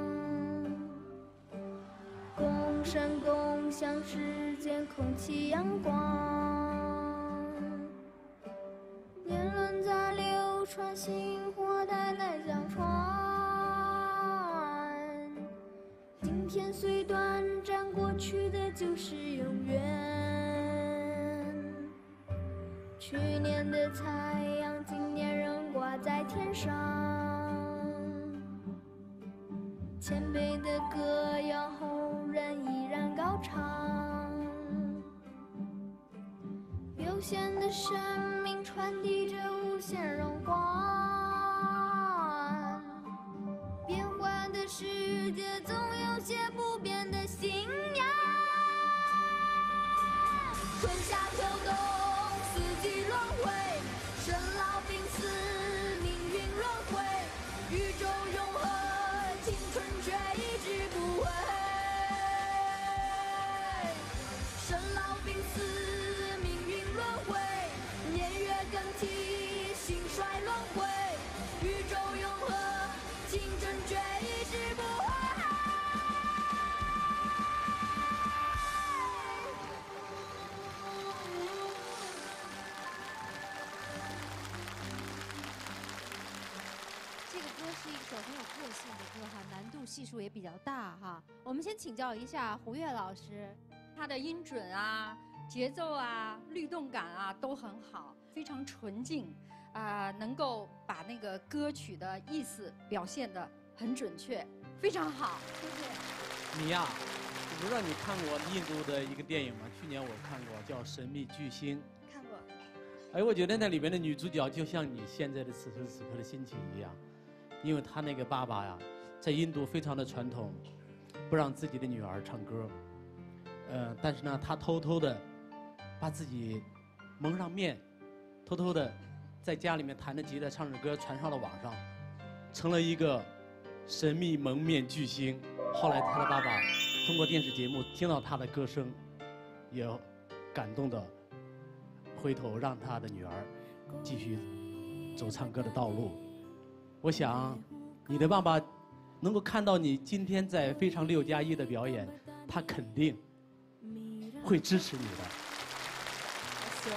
共生共享世间空气阳光，年轮在流传，薪火代代相传。今天虽短暂，过去的就是永远。去年的太阳，今年仍挂在天上。前辈的歌谣，后人依然高唱。有限的生命传递着无限荣光。变幻的世界总有些不变的信仰。春夏秋冬，四季轮回，生老病死，命运轮回，宇宙永恒。青春却一直不悔，生老病死，命运轮回，年月更替，兴衰轮回，宇宙永恒，青春却一直不悔。这个歌是一首很有个性的歌哈，难度系数也比较大哈。我们先请教一下胡越老师， 他的音准啊、节奏啊、律动感啊都很好，非常纯净，啊、呃，能够把那个歌曲的意思表现得很准确，非常好。谢谢。 米娅，我不知道你看过印度的一个电影吗？去年我看过，叫《神秘巨星》。 看过。 哎，我觉得那里面的女主角就像你现在的此时此刻的心情一样。因为他那个爸爸呀，在印度非常的传统，不让自己的女儿唱歌，呃，但是呢，他偷偷的把自己蒙上面，偷偷的在家里面弹着吉他唱着歌传上了网上，成了一个神秘蒙面巨星。后来他的爸爸通过电视节目听到他的歌声，也感动的回头让他的女儿继续走唱歌的道路。我想，你的爸爸能够看到你今天在《非常六加一》的表演，他肯定会支持你的。 行。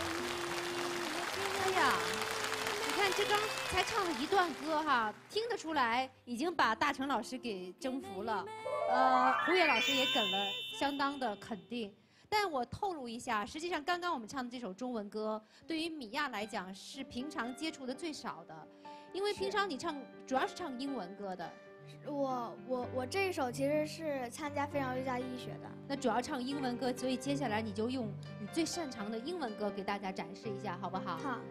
哎呀，你看这刚才唱了一段歌哈，听得出来已经把大成老师给征服了。呃，胡越老师也给了相当的肯定。但我透露一下，实际上刚刚我们唱的这首中文歌，对于米娅来讲是平常接触的最少的，因为平常你唱主要是唱英文歌的。 我我我这一首其实是参加非常六加一学的。 那主要唱英文歌，所以接下来你就用你最擅长的英文歌给大家展示一下，好不好？ 好。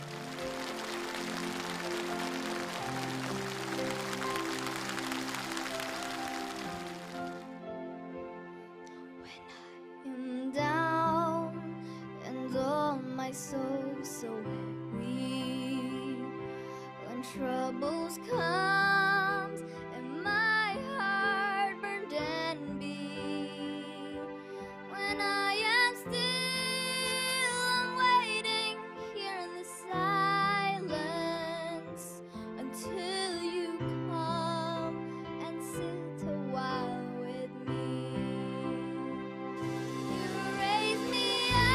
My soul so weary when troubles comes and my heart burned and be when I am still waiting here in the silence until you come and sit a while with me. You raise me up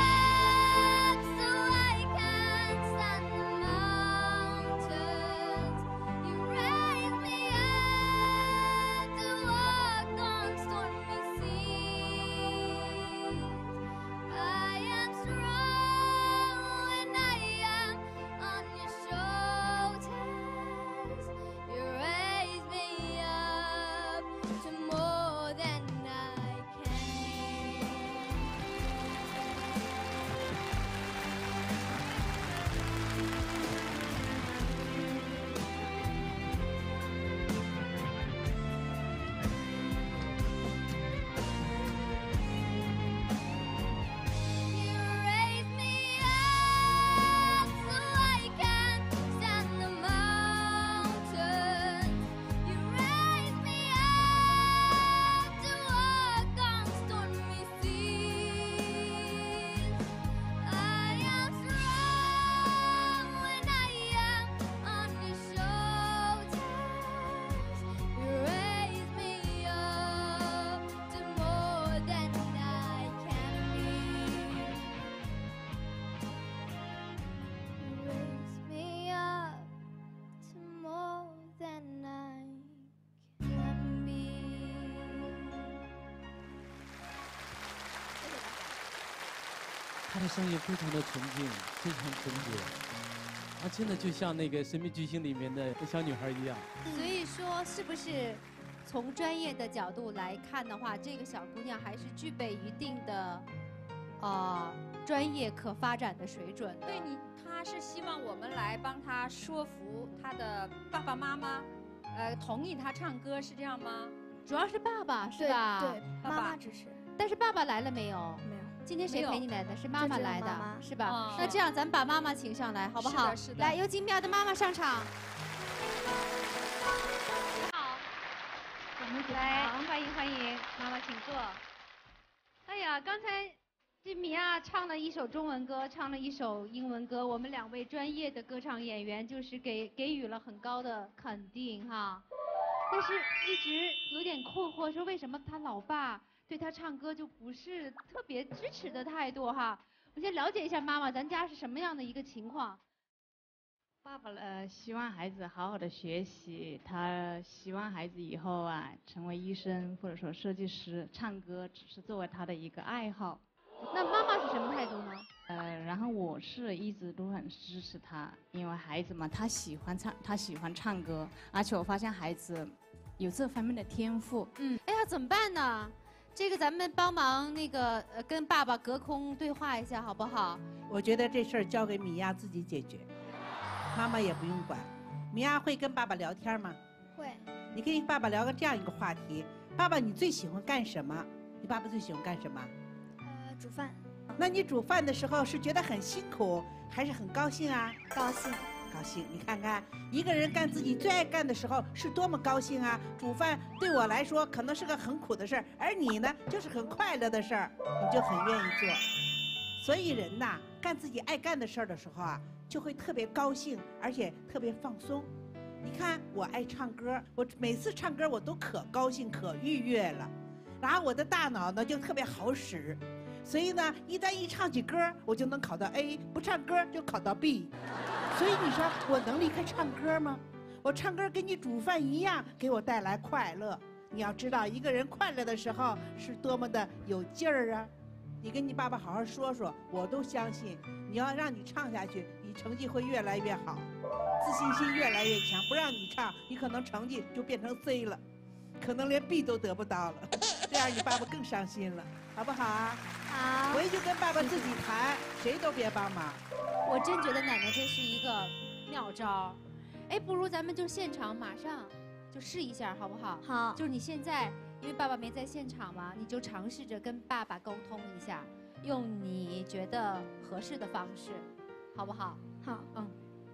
他的声音非常的纯净，非常纯洁，他真的就像那个《神秘巨星》里面的小女孩一样。 所以说，是不是从专业的角度来看的话，这个小姑娘还是具备一定的，呃，专业可发展的水准的。 对你，她是希望我们来帮她说服她的爸爸妈妈，呃，同意她唱歌，是这样吗？ 主要是爸爸是吧？ 对， 爸爸妈妈支持。 但是爸爸来了没有？ 没有。 今天谁陪你来的？是妈妈来的，是吧？ 哦、 那这样咱们把妈妈请上来，好不好？ 是的，是的。 来，有请妙的妈妈上场。你好，我们来欢迎欢迎，妈妈请坐。哎呀，刚才这米娅唱了一首中文歌，唱了一首英文歌，我们两位专业的歌唱演员就是给给予了很高的肯定哈。但是一直有点困惑，说为什么他老爸对他唱歌就不是特别支持的态度哈？我先了解一下妈妈，咱家是什么样的一个情况？ 爸爸呃希望孩子好好的学习，他希望孩子以后啊成为医生或者说设计师，唱歌只是作为他的一个爱好。 那妈妈是什么态度呢？ 呃，然后我是一直都很支持他，因为孩子嘛，他喜欢唱，他喜欢唱歌，而且我发现孩子有这方面的天赋。 嗯，哎呀，怎么办呢？这个咱们帮忙那个呃跟爸爸隔空对话一下好不好？ 我觉得这事儿交给米娅自己解决，妈妈也不用管。米娅会跟爸爸聊天吗？ 会。 你可以跟爸爸聊个这样一个话题：爸爸，你最喜欢干什么？你爸爸最喜欢干什么？ 呃，煮饭。 那你煮饭的时候是觉得很辛苦，还是很高兴啊？ 高兴。 高兴，你看看，一个人干自己最爱干的时候是多么高兴啊！煮饭对我来说可能是个很苦的事儿，而你呢，就是很快乐的事儿，你就很愿意做。所以人呐，干自己爱干的事儿的时候啊，就会特别高兴，而且特别放松。你看，我爱唱歌，我每次唱歌我都可高兴、可愉悦了，然后我的大脑呢就特别好使。 所以呢，一旦一唱起歌，我就能考到 A， 不唱歌就考到 B。所以你说我能离开唱歌吗？我唱歌跟你煮饭一样，给我带来快乐。你要知道，一个人快乐的时候是多么的有劲儿啊！你跟你爸爸好好说说，我都相信。你要让你唱下去，你成绩会越来越好，自信心越来越强。不让你唱，你可能成绩就变成 C 了，可能连 B 都得不到了，这样你爸爸更伤心了，好不好啊？ 好。 回去跟爸爸自己谈，谁都别帮忙。 我真觉得奶奶这是一个妙招，哎，不如咱们就现场马上就试一下，好不好？ 好。 就是你现在，因为爸爸没在现场嘛，你就尝试着跟爸爸沟通一下，用你觉得合适的方式，好不好？ 好。 嗯。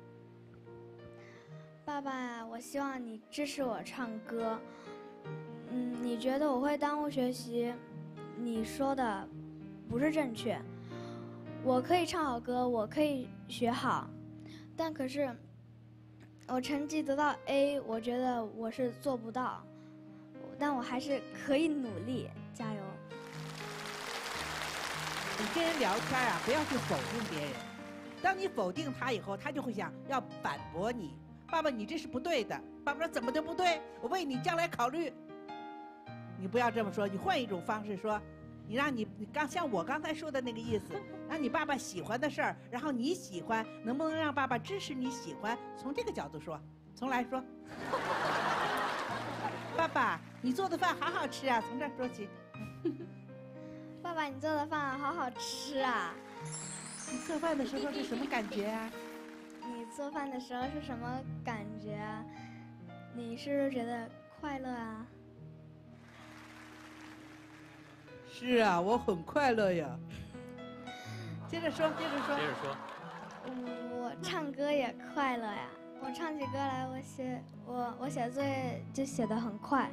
爸爸呀，我希望你支持我唱歌。嗯，你觉得我会耽误学习？你说的不是正确。我可以唱好歌，我可以学好，但可是我成绩得到 A， 我觉得我是做不到，但我还是可以努力，加油。 你跟人聊天啊，不要去否定别人。当你否定他以后，他就会想要反驳你。爸爸，你这是不对的。爸爸说怎么都不对，我为你将来考虑。你不要这么说，你换一种方式说。你让你你刚像我刚才说的那个意思，让你爸爸喜欢的事儿，然后你喜欢，能不能让爸爸支持你喜欢？从这个角度说，重来说。爸爸，你做的饭好好吃啊，从这儿说起。 爸爸，你做的饭好好吃啊。 你做饭的时候是什么感觉啊？ 你做饭的时候是什么感觉啊？你是不是觉得快乐啊？ 是啊，我很快乐呀。接着说，接着说。 接着说。 嗯，我唱歌也快乐呀。我唱起歌来，我写我我写作业就写得很快。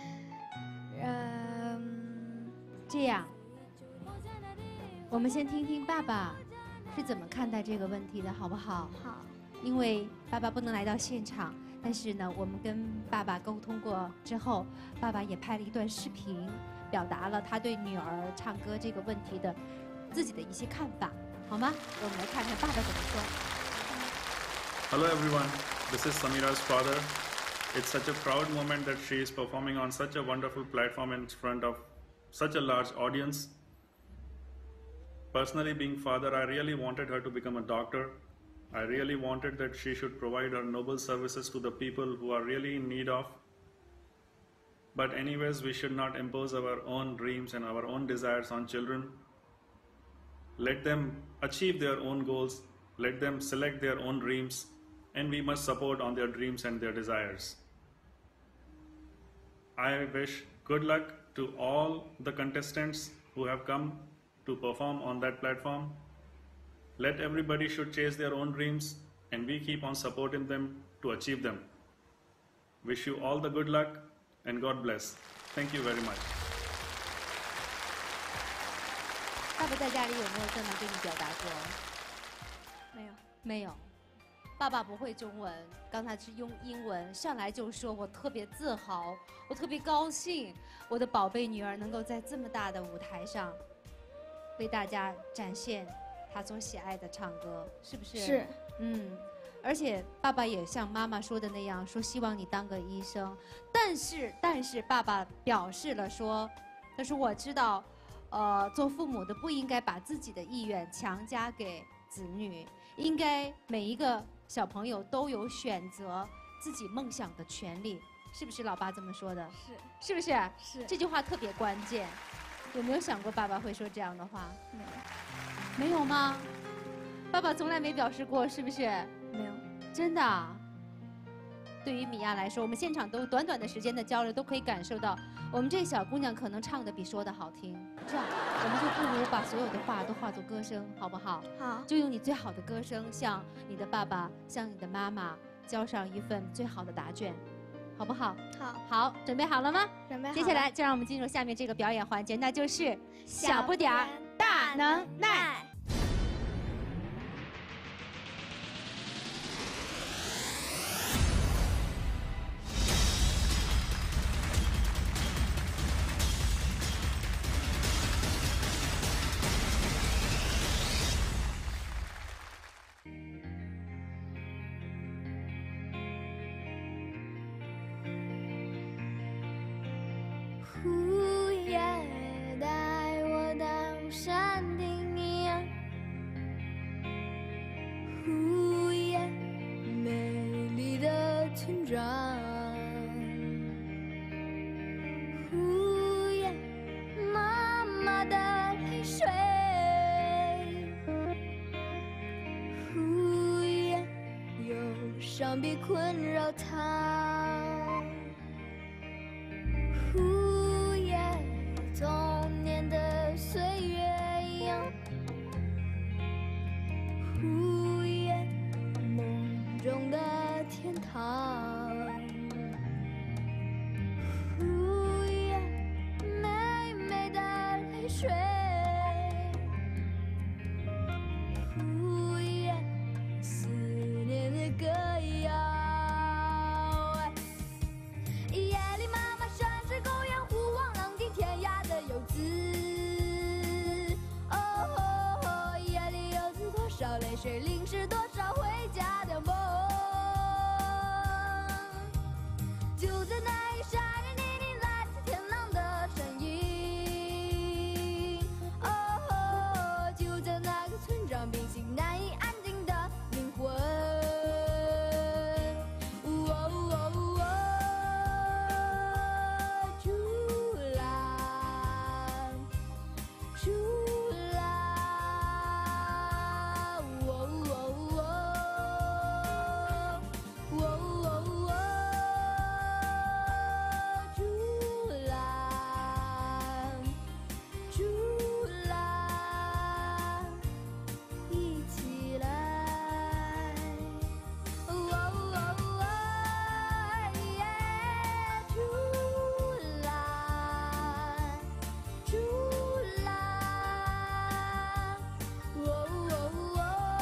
嗯，这样，我们先听听爸爸是怎么看待这个问题的，好不好？ 好。 因为爸爸不能来到现场，但是呢，我们跟爸爸沟通过之后，爸爸也拍了一段视频。表达了他对女儿唱歌这个问题的自己的一些看法，好吗？我们来看看爸爸怎么说。 Hello everyone, this is Samira's father. It's such a proud moment that she is performing on such a wonderful platform in front of such a large audience. Personally, being father, I really wanted her to become a doctor. I really wanted that she should provide her noble services to the people who are really in need of. But anyways, we should not impose our own dreams and our own desires on children. Let them achieve their own goals, let them select their own dreams, and we must support on their dreams and their desires. I wish good luck to all the contestants who have come to perform on that platform. Let everybody should chase their own dreams, and we keep on supporting them to achieve them. Wish you all the good luck. And God bless. Thank you very much. 爸爸在家里有没有这么跟你表达过？ 没有， 没有。爸爸不会中文，刚才是用英文，上来就说我特别自豪，我特别高兴，我的宝贝女儿能够在这么大的舞台上，为大家展现她所喜爱的唱歌，是不是？ 是。 嗯。而且爸爸也像妈妈说的那样，说希望你当个医生，但是但是爸爸表示了说，他说我知道，呃，做父母的不应该把自己的意愿强加给子女，应该每一个小朋友都有选择自己梦想的权利，是不是老爸这么说的？ 是， 是不是？ 是。 这句话特别关键，有没有想过爸爸会说这样的话？ 没有。 没有吗？爸爸从来没表示过，是不是？ 没有， 真的。对于米娅来说，我们现场都短短的时间的交流，都可以感受到，我们这小姑娘可能唱的比说的好听。这样，我们就不如把所有的话都化作歌声，好不好？ 好。 就用你最好的歌声，向你的爸爸，向你的妈妈，交上一份最好的答卷，好不好？ 好。 好，准备好了吗？ 准备好了。 接下来就让我们进入下面这个表演环节，那就是小不点儿大能耐。 村庄。呜咽妈妈的泪水，呜咽忧伤别困扰她，呜咽童年的岁月呀，呜咽梦中的天堂，呜咽妹妹的泪水，呜咽思念的歌谣。夜里妈妈山水狗眼呼望，浪迹天涯的游子。哦，夜里游子多少泪水，淋湿多少回家的梦。就在那一刹那，你你来自天堂的身影。哦，就在那个村庄，冰心难以安静的灵魂。哦哦哦，竹篮，竹篮，哦哦哦，哦哦哦，竹篮，竹篮，一起来。哦哦哦，耶，竹篮，竹篮，哦哦哦，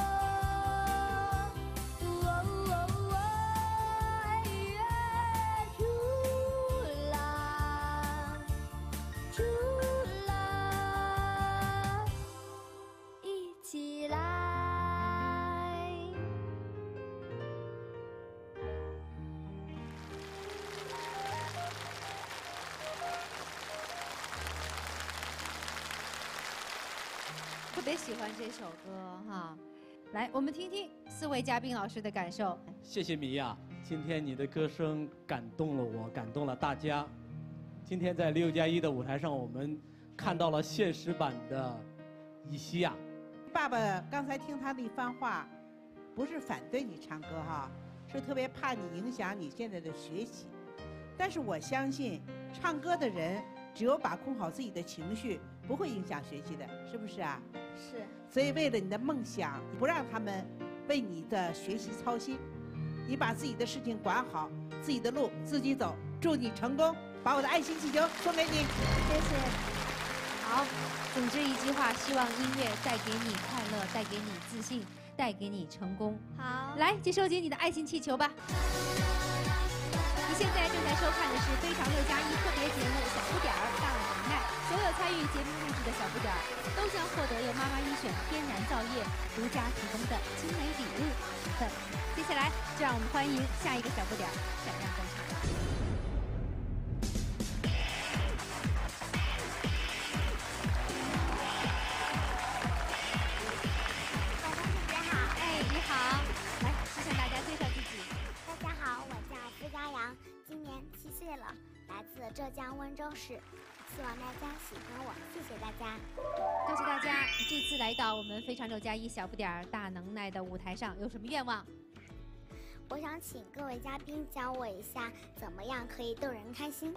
哦哦哦，耶，竹篮，竹篮，一起来。 特别喜欢这首歌哈。来，我们听听四位嘉宾老师的感受。 谢谢米娅，今天你的歌声感动了我，感动了大家。今天在六加一的舞台上，我们看到了现实版的以西亚。 爸爸刚才听他的一番话，不是反对你唱歌哈，是特别怕你影响你现在的学习。但是我相信，唱歌的人只有把控好自己的情绪，不会影响学习的，是不是啊？ 是。 所以为了你的梦想，不让他们为你的学习操心，你把自己的事情管好，自己的路自己走。祝你成功！把我的爱心气球送给你， 谢谢。好，总之一句话，希望音乐带给你快乐，带给你自信，带给你成功。 好， 来，接收集你的爱心气球吧。你现在正在收看的是《非常六加一》特别节目《小不点儿大能耐》，所有参与节目录制的小不点儿都将获得由妈妈一选天然皂液独家提供的精美礼物一份。接下来，就让我们欢迎下一个小不点儿闪亮登场。哎，你好，来，先向大家介绍自己。 大家好，我叫付佳阳，今年七岁了，来自浙江温州市，希望大家喜欢我，谢谢大家。 告诉大家，你这次来到我们非常六加一小不点儿大能耐的舞台上，有什么愿望？ 我想请各位嘉宾教我一下，怎么样可以逗人开心。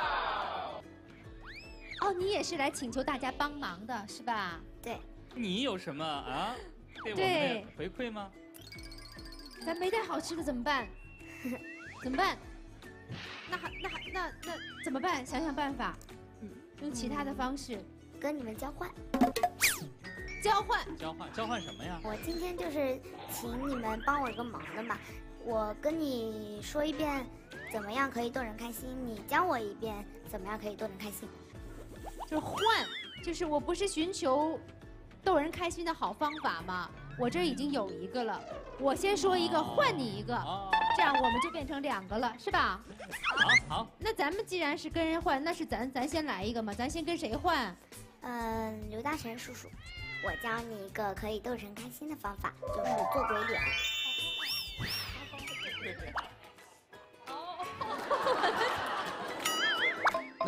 哦，你也是来请求大家帮忙的，是吧？ 对。 你有什么啊？对我们对的回馈吗？ 咱没带好吃的怎么办？怎么办？那还那还那那怎么办？想想办法，嗯，用其他的方式跟你们交换。 交换？ 交换交换什么呀？ 我今天就是请你们帮我一个忙的嘛，我跟你说一遍怎么样可以逗人开心，你教我一遍怎么样可以逗人开心。 就是换，就是我不是寻求逗人开心的好方法吗？我这已经有一个了，我先说一个，换你一个，这样我们就变成两个了，是吧？ 好，好。 那咱们既然是跟人换，那是咱咱先来一个嘛，咱先跟谁换？ 嗯，刘大神叔叔，我教你一个可以逗人开心的方法，就是做鬼脸。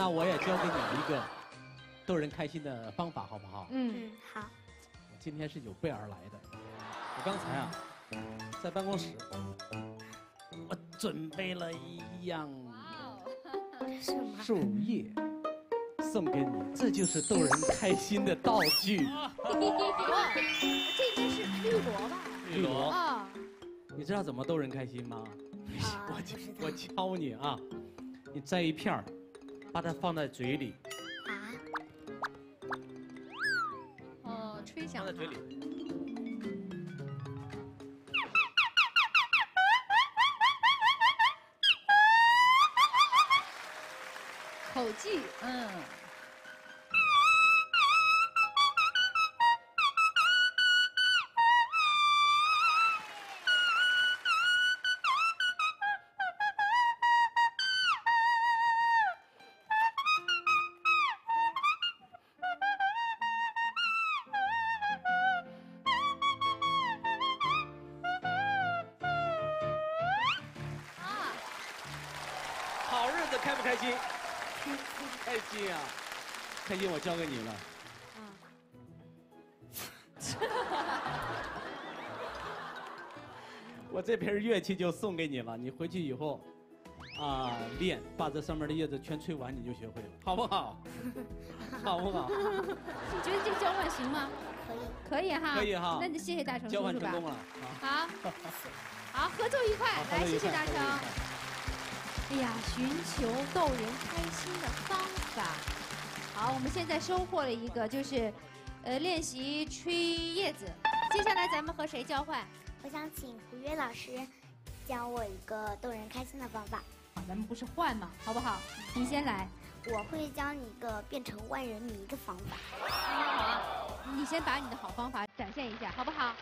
那我也教给你一个逗人开心的方法，好不好？ 嗯，好。 我今天是有备而来的。我刚才啊，在办公室，我准备了一样树叶送给你，这就是逗人开心的道具。 这应该是绿萝吧？ 绿萝啊。 你知道怎么逗人开心吗？我我教你啊，你摘一片儿，把它放在嘴里。 哦，吹响。 放在嘴里。 口技，嗯。 好日子开不开心？开心啊！开心，我交给你了。我这瓶乐器就送给你了，你回去以后，啊，练，把这上面的叶子全吹完，你就学会了，好不好？好不好？ 你觉得这个交换行吗？ 可以。 可以哈。 可以哈。 那就谢谢大成叔叔吧。 交换成功了。 好。好，合作愉快。来，谢谢大成。哎呀，寻求逗人开心的方法。好，我们现在收获了一个，就是，呃，练习吹叶子。接下来咱们和谁交换？ 我想请胡约老师教我一个逗人开心的方法。 好，咱们不是换吗？好不好？你先来。 我会教你一个变成万人迷的方法。 好啊，你先把你的好方法展现一下，好不好？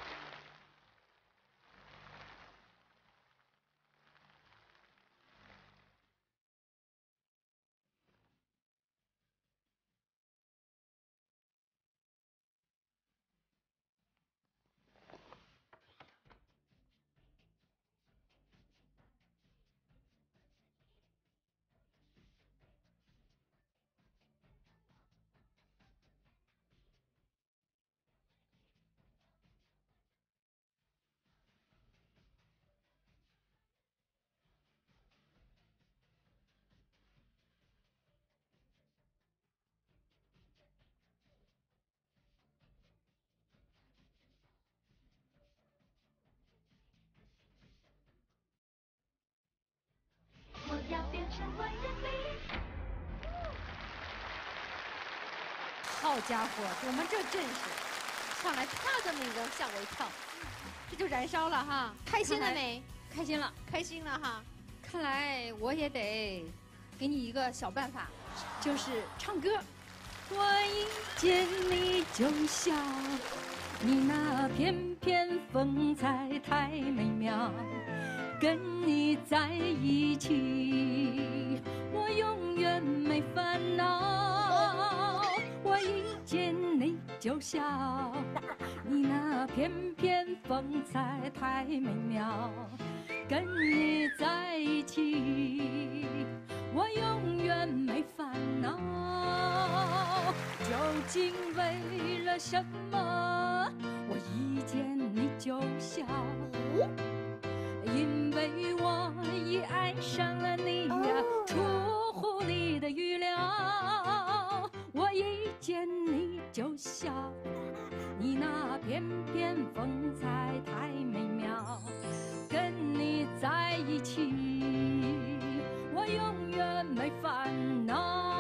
好家伙，我们这阵势，上来啪这么一个，吓我一跳，这就燃烧了哈！开心了没？ 开心了， 开心了哈！ 看来我也得给你一个小办法，就是唱歌。我一见你就笑，你那翩翩风采太美妙，跟你在一起，我永远没烦恼。我一见你就笑，你那翩翩风采太美妙，跟你在一起，我永远没烦恼。究竟为了什么，我一见你就笑？因为我已爱上了你呀，出乎你的预料。我一见你就笑，你那翩翩风采太美妙，跟你在一起，我永远没烦恼。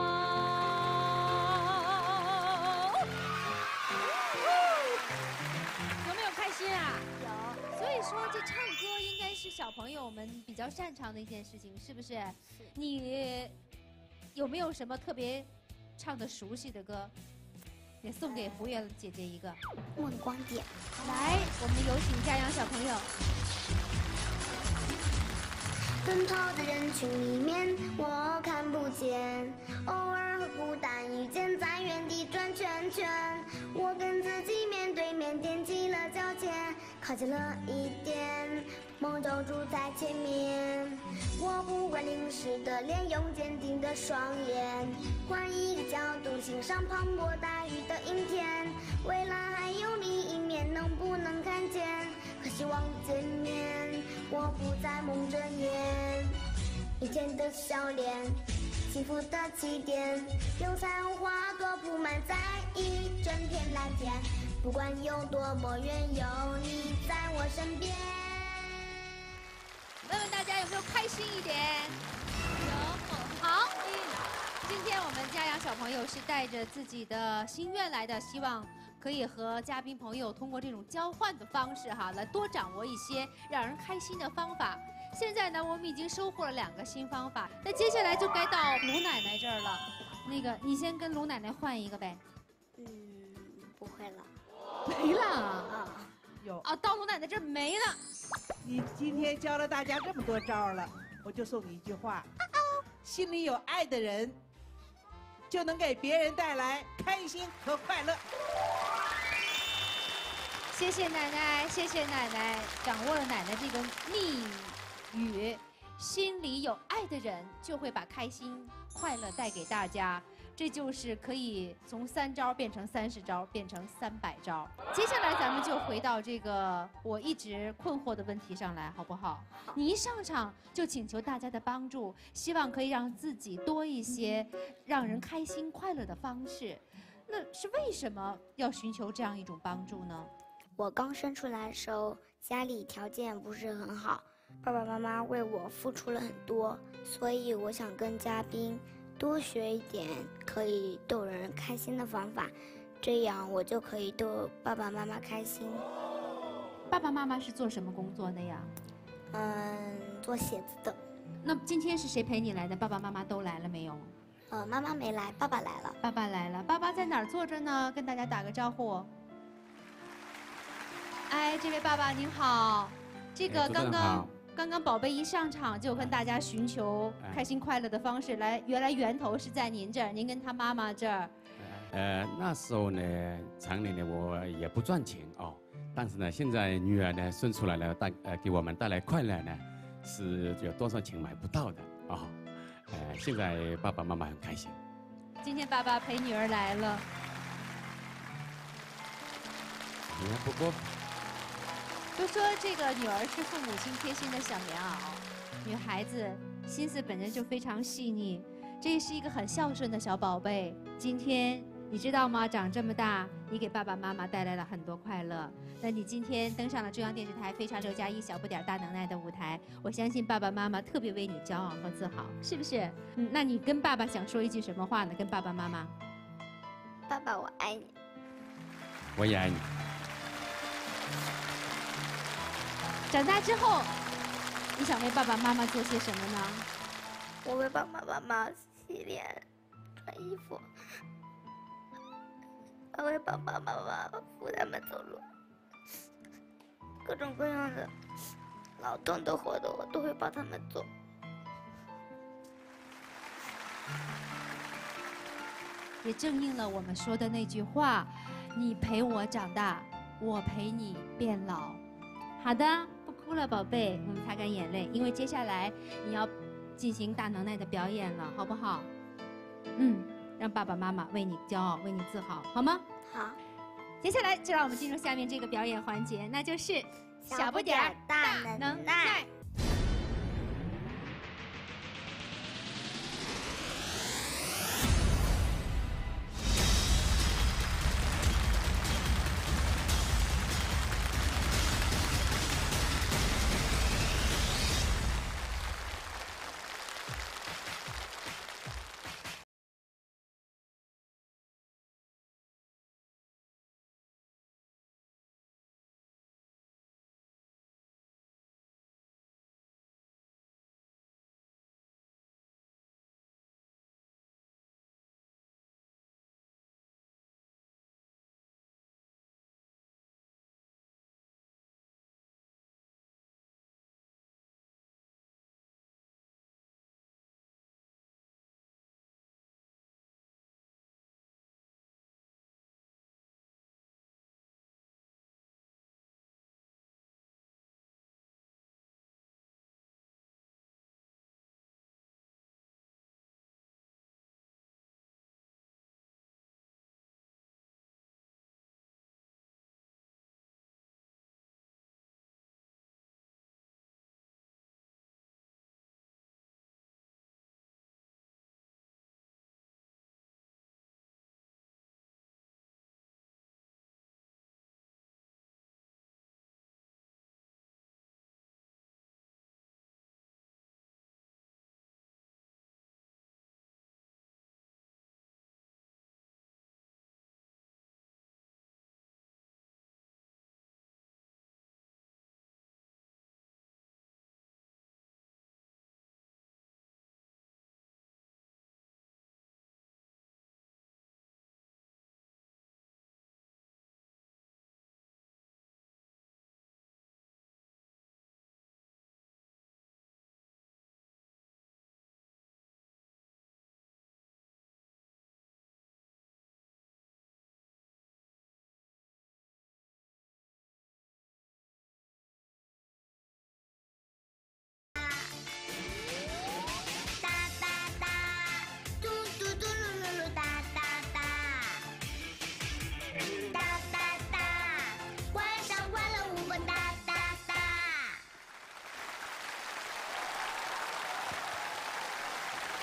有没有开心啊？ 有。所以说，这唱歌应该是小朋友们比较擅长的一件事情，是不是？是。你有没有什么特别唱的熟悉的歌？也送给胡月姐姐一个《 问光点》。 来，我们有请嘉阳小朋友。 奔跑的人群里面，我看不见，偶尔和孤单遇见，在原地转圈圈。我跟自己面对面，踮起了脚尖，靠近了一点，梦就住在前面。我不会惯凝视的脸，用坚定的双眼，换一个角度欣赏磅礴大雨的阴天。未来还有另一面，能不能看见？可希望见面，我不再蒙着眼。一天的笑脸，幸福的起点，有彩虹花朵铺满在一整片蓝天。不管有多么远，有你在我身边。 问问大家有没有开心一点？有。好，嗯，今天我们家养小朋友是带着自己的心愿来的，希望可以和嘉宾朋友通过这种交换的方式哈，来多掌握一些让人开心的方法。现在呢，我们已经收获了两个新方法，那接下来就该到卢奶奶这儿了。那个，你先跟卢奶奶换一个呗。 嗯，不会了。 没了啊？ 有啊，到卢奶奶这儿没了。 你今天教了大家这么多招了，我就送你一句话：心里有爱的人，就能给别人带来开心和快乐。 谢谢奶奶，谢谢奶奶，掌握了奶奶这个密语，心里有爱的人就会把开心快乐带给大家。这就是可以从三招变成三十招，变成三百招。接下来咱们就回到这个我一直困惑的问题上来，好不好？你一上场就请求大家的帮助，希望可以让自己多一些让人开心快乐的方式。那是为什么要寻求这样一种帮助呢？ 我刚生出来的时候，家里条件不是很好，爸爸妈妈为我付出了很多，所以我想跟嘉宾多学一点可以逗人开心的方法，这样我就可以逗爸爸妈妈开心。 爸爸妈妈是做什么工作的呀？ 嗯，做鞋子的。 那今天是谁陪你来的？爸爸妈妈都来了没有？ 呃，妈妈没来，爸爸来了。 爸爸来了，爸爸在哪儿坐着呢？跟大家打个招呼。哎，这位爸爸您好，这个刚刚刚刚宝贝一上场就跟大家寻求开心快乐的方式，来，原来源头是在您这儿，您跟他妈妈这儿。 呃，那时候呢，常年呢我也不赚钱哦，但是呢，现在女儿呢生出来了，带呃给我们带来快乐呢，是有多少钱买不到的哦。呃，现在爸爸妈妈很开心。 今天爸爸陪女儿来了。 嗯，不过。 都说这个女儿是父母亲贴心的小棉袄，女孩子心思本身就非常细腻，这是一个很孝顺的小宝贝。今天你知道吗？长这么大，你给爸爸妈妈带来了很多快乐。那你今天登上了中央电视台《非常六加一小不点大能耐》的舞台，我相信爸爸妈妈特别为你骄傲和自豪，是不是？嗯，那你跟爸爸想说一句什么话呢？跟爸爸妈妈。 爸爸，我爱你。 我也爱你。 长大之后，你想为爸爸妈妈做些什么呢？ 我为爸爸妈妈洗脸、穿衣服，还为爸爸妈妈扶他们走路，各种各样的劳动的活动，我都会帮他们做。 也正应了我们说的那句话：你陪我长大，我陪你变老。好的。哭了，宝贝，我们擦干眼泪，因为接下来你要进行大能耐的表演了，好不好？嗯，让爸爸妈妈为你骄傲，为你自豪，好吗？ 好。 接下来就让我们进入下面这个表演环节，那就是小不点儿大能耐。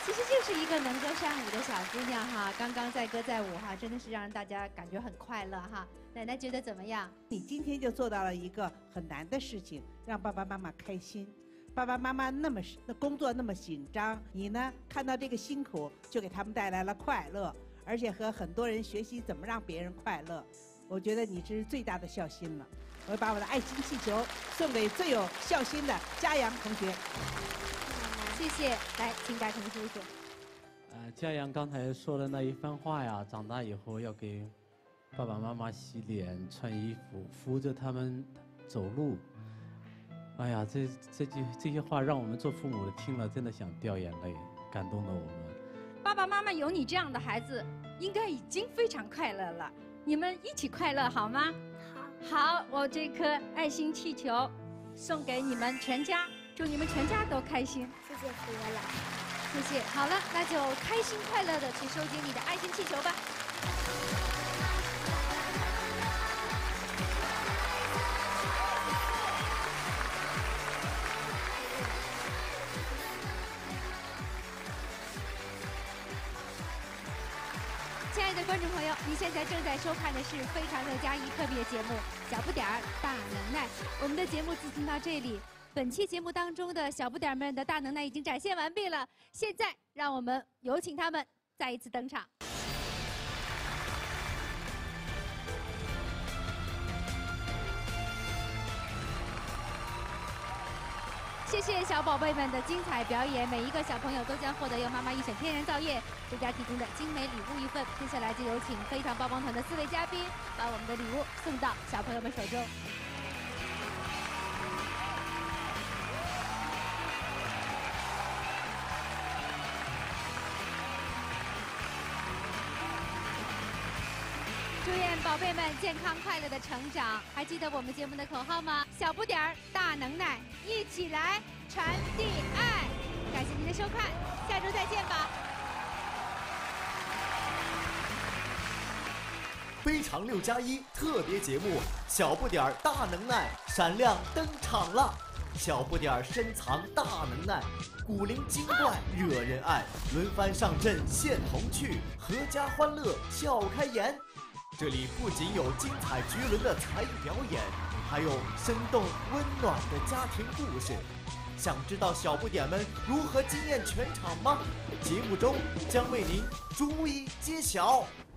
其实就是一个能歌善舞的小姑娘哈，刚刚载歌载舞哈，真的是让大家感觉很快乐哈。奶奶觉得怎么样？ 你今天就做到了一个很难的事情，让爸爸妈妈开心。爸爸妈妈那么工作那么紧张，你呢看到这个辛苦，就给他们带来了快乐，而且和很多人学习怎么让别人快乐。我觉得你这是最大的孝心了。我会把我的爱心气球送给最有孝心的嘉阳同学。 谢谢，来，请大成叔叔。 呃，嘉阳刚才说的那一番话呀，长大以后要给爸爸妈妈洗脸、穿衣服、扶着他们走路。哎呀，这这句这些话让我们做父母的听了真的想掉眼泪，感动了我们。 爸爸妈妈有你这样的孩子，应该已经非常快乐了。你们一起快乐好吗？好。好，我这颗爱心气球送给你们全家，祝你们全家都开心。 谢谢福爷老师。 谢谢。好了，那就开心快乐的去收集你的爱心气球吧。亲爱的观众朋友，你现在正在收看的是《非常六加一》特别节目《小不点儿大能耐》。我们的节目进行到这里，本期节目当中的小不点儿们的大能耐已经展现完毕了。现在，让我们有请他们再一次登场。谢谢小宝贝们的精彩表演，每一个小朋友都将获得由妈妈一省天然皂液独家提供的精美礼物一份。接下来就有请非常棒棒团的四位嘉宾，把我们的礼物送到小朋友们手中。祝愿宝贝们健康快乐的成长。还记得我们节目的口号吗？小不点儿大能耐，一起来传递爱。感谢您的收看，下周再见吧。 非常六加一特别节目，小不点儿大能耐闪亮登场了。小不点儿深藏大能耐，古灵精怪惹人爱，轮番上阵献童趣，阖家欢乐笑开颜。这里不仅有精彩绝伦的才艺表演，还有生动温暖的家庭故事。想知道小不点们如何惊艳全场吗？节目中将为您逐一揭晓。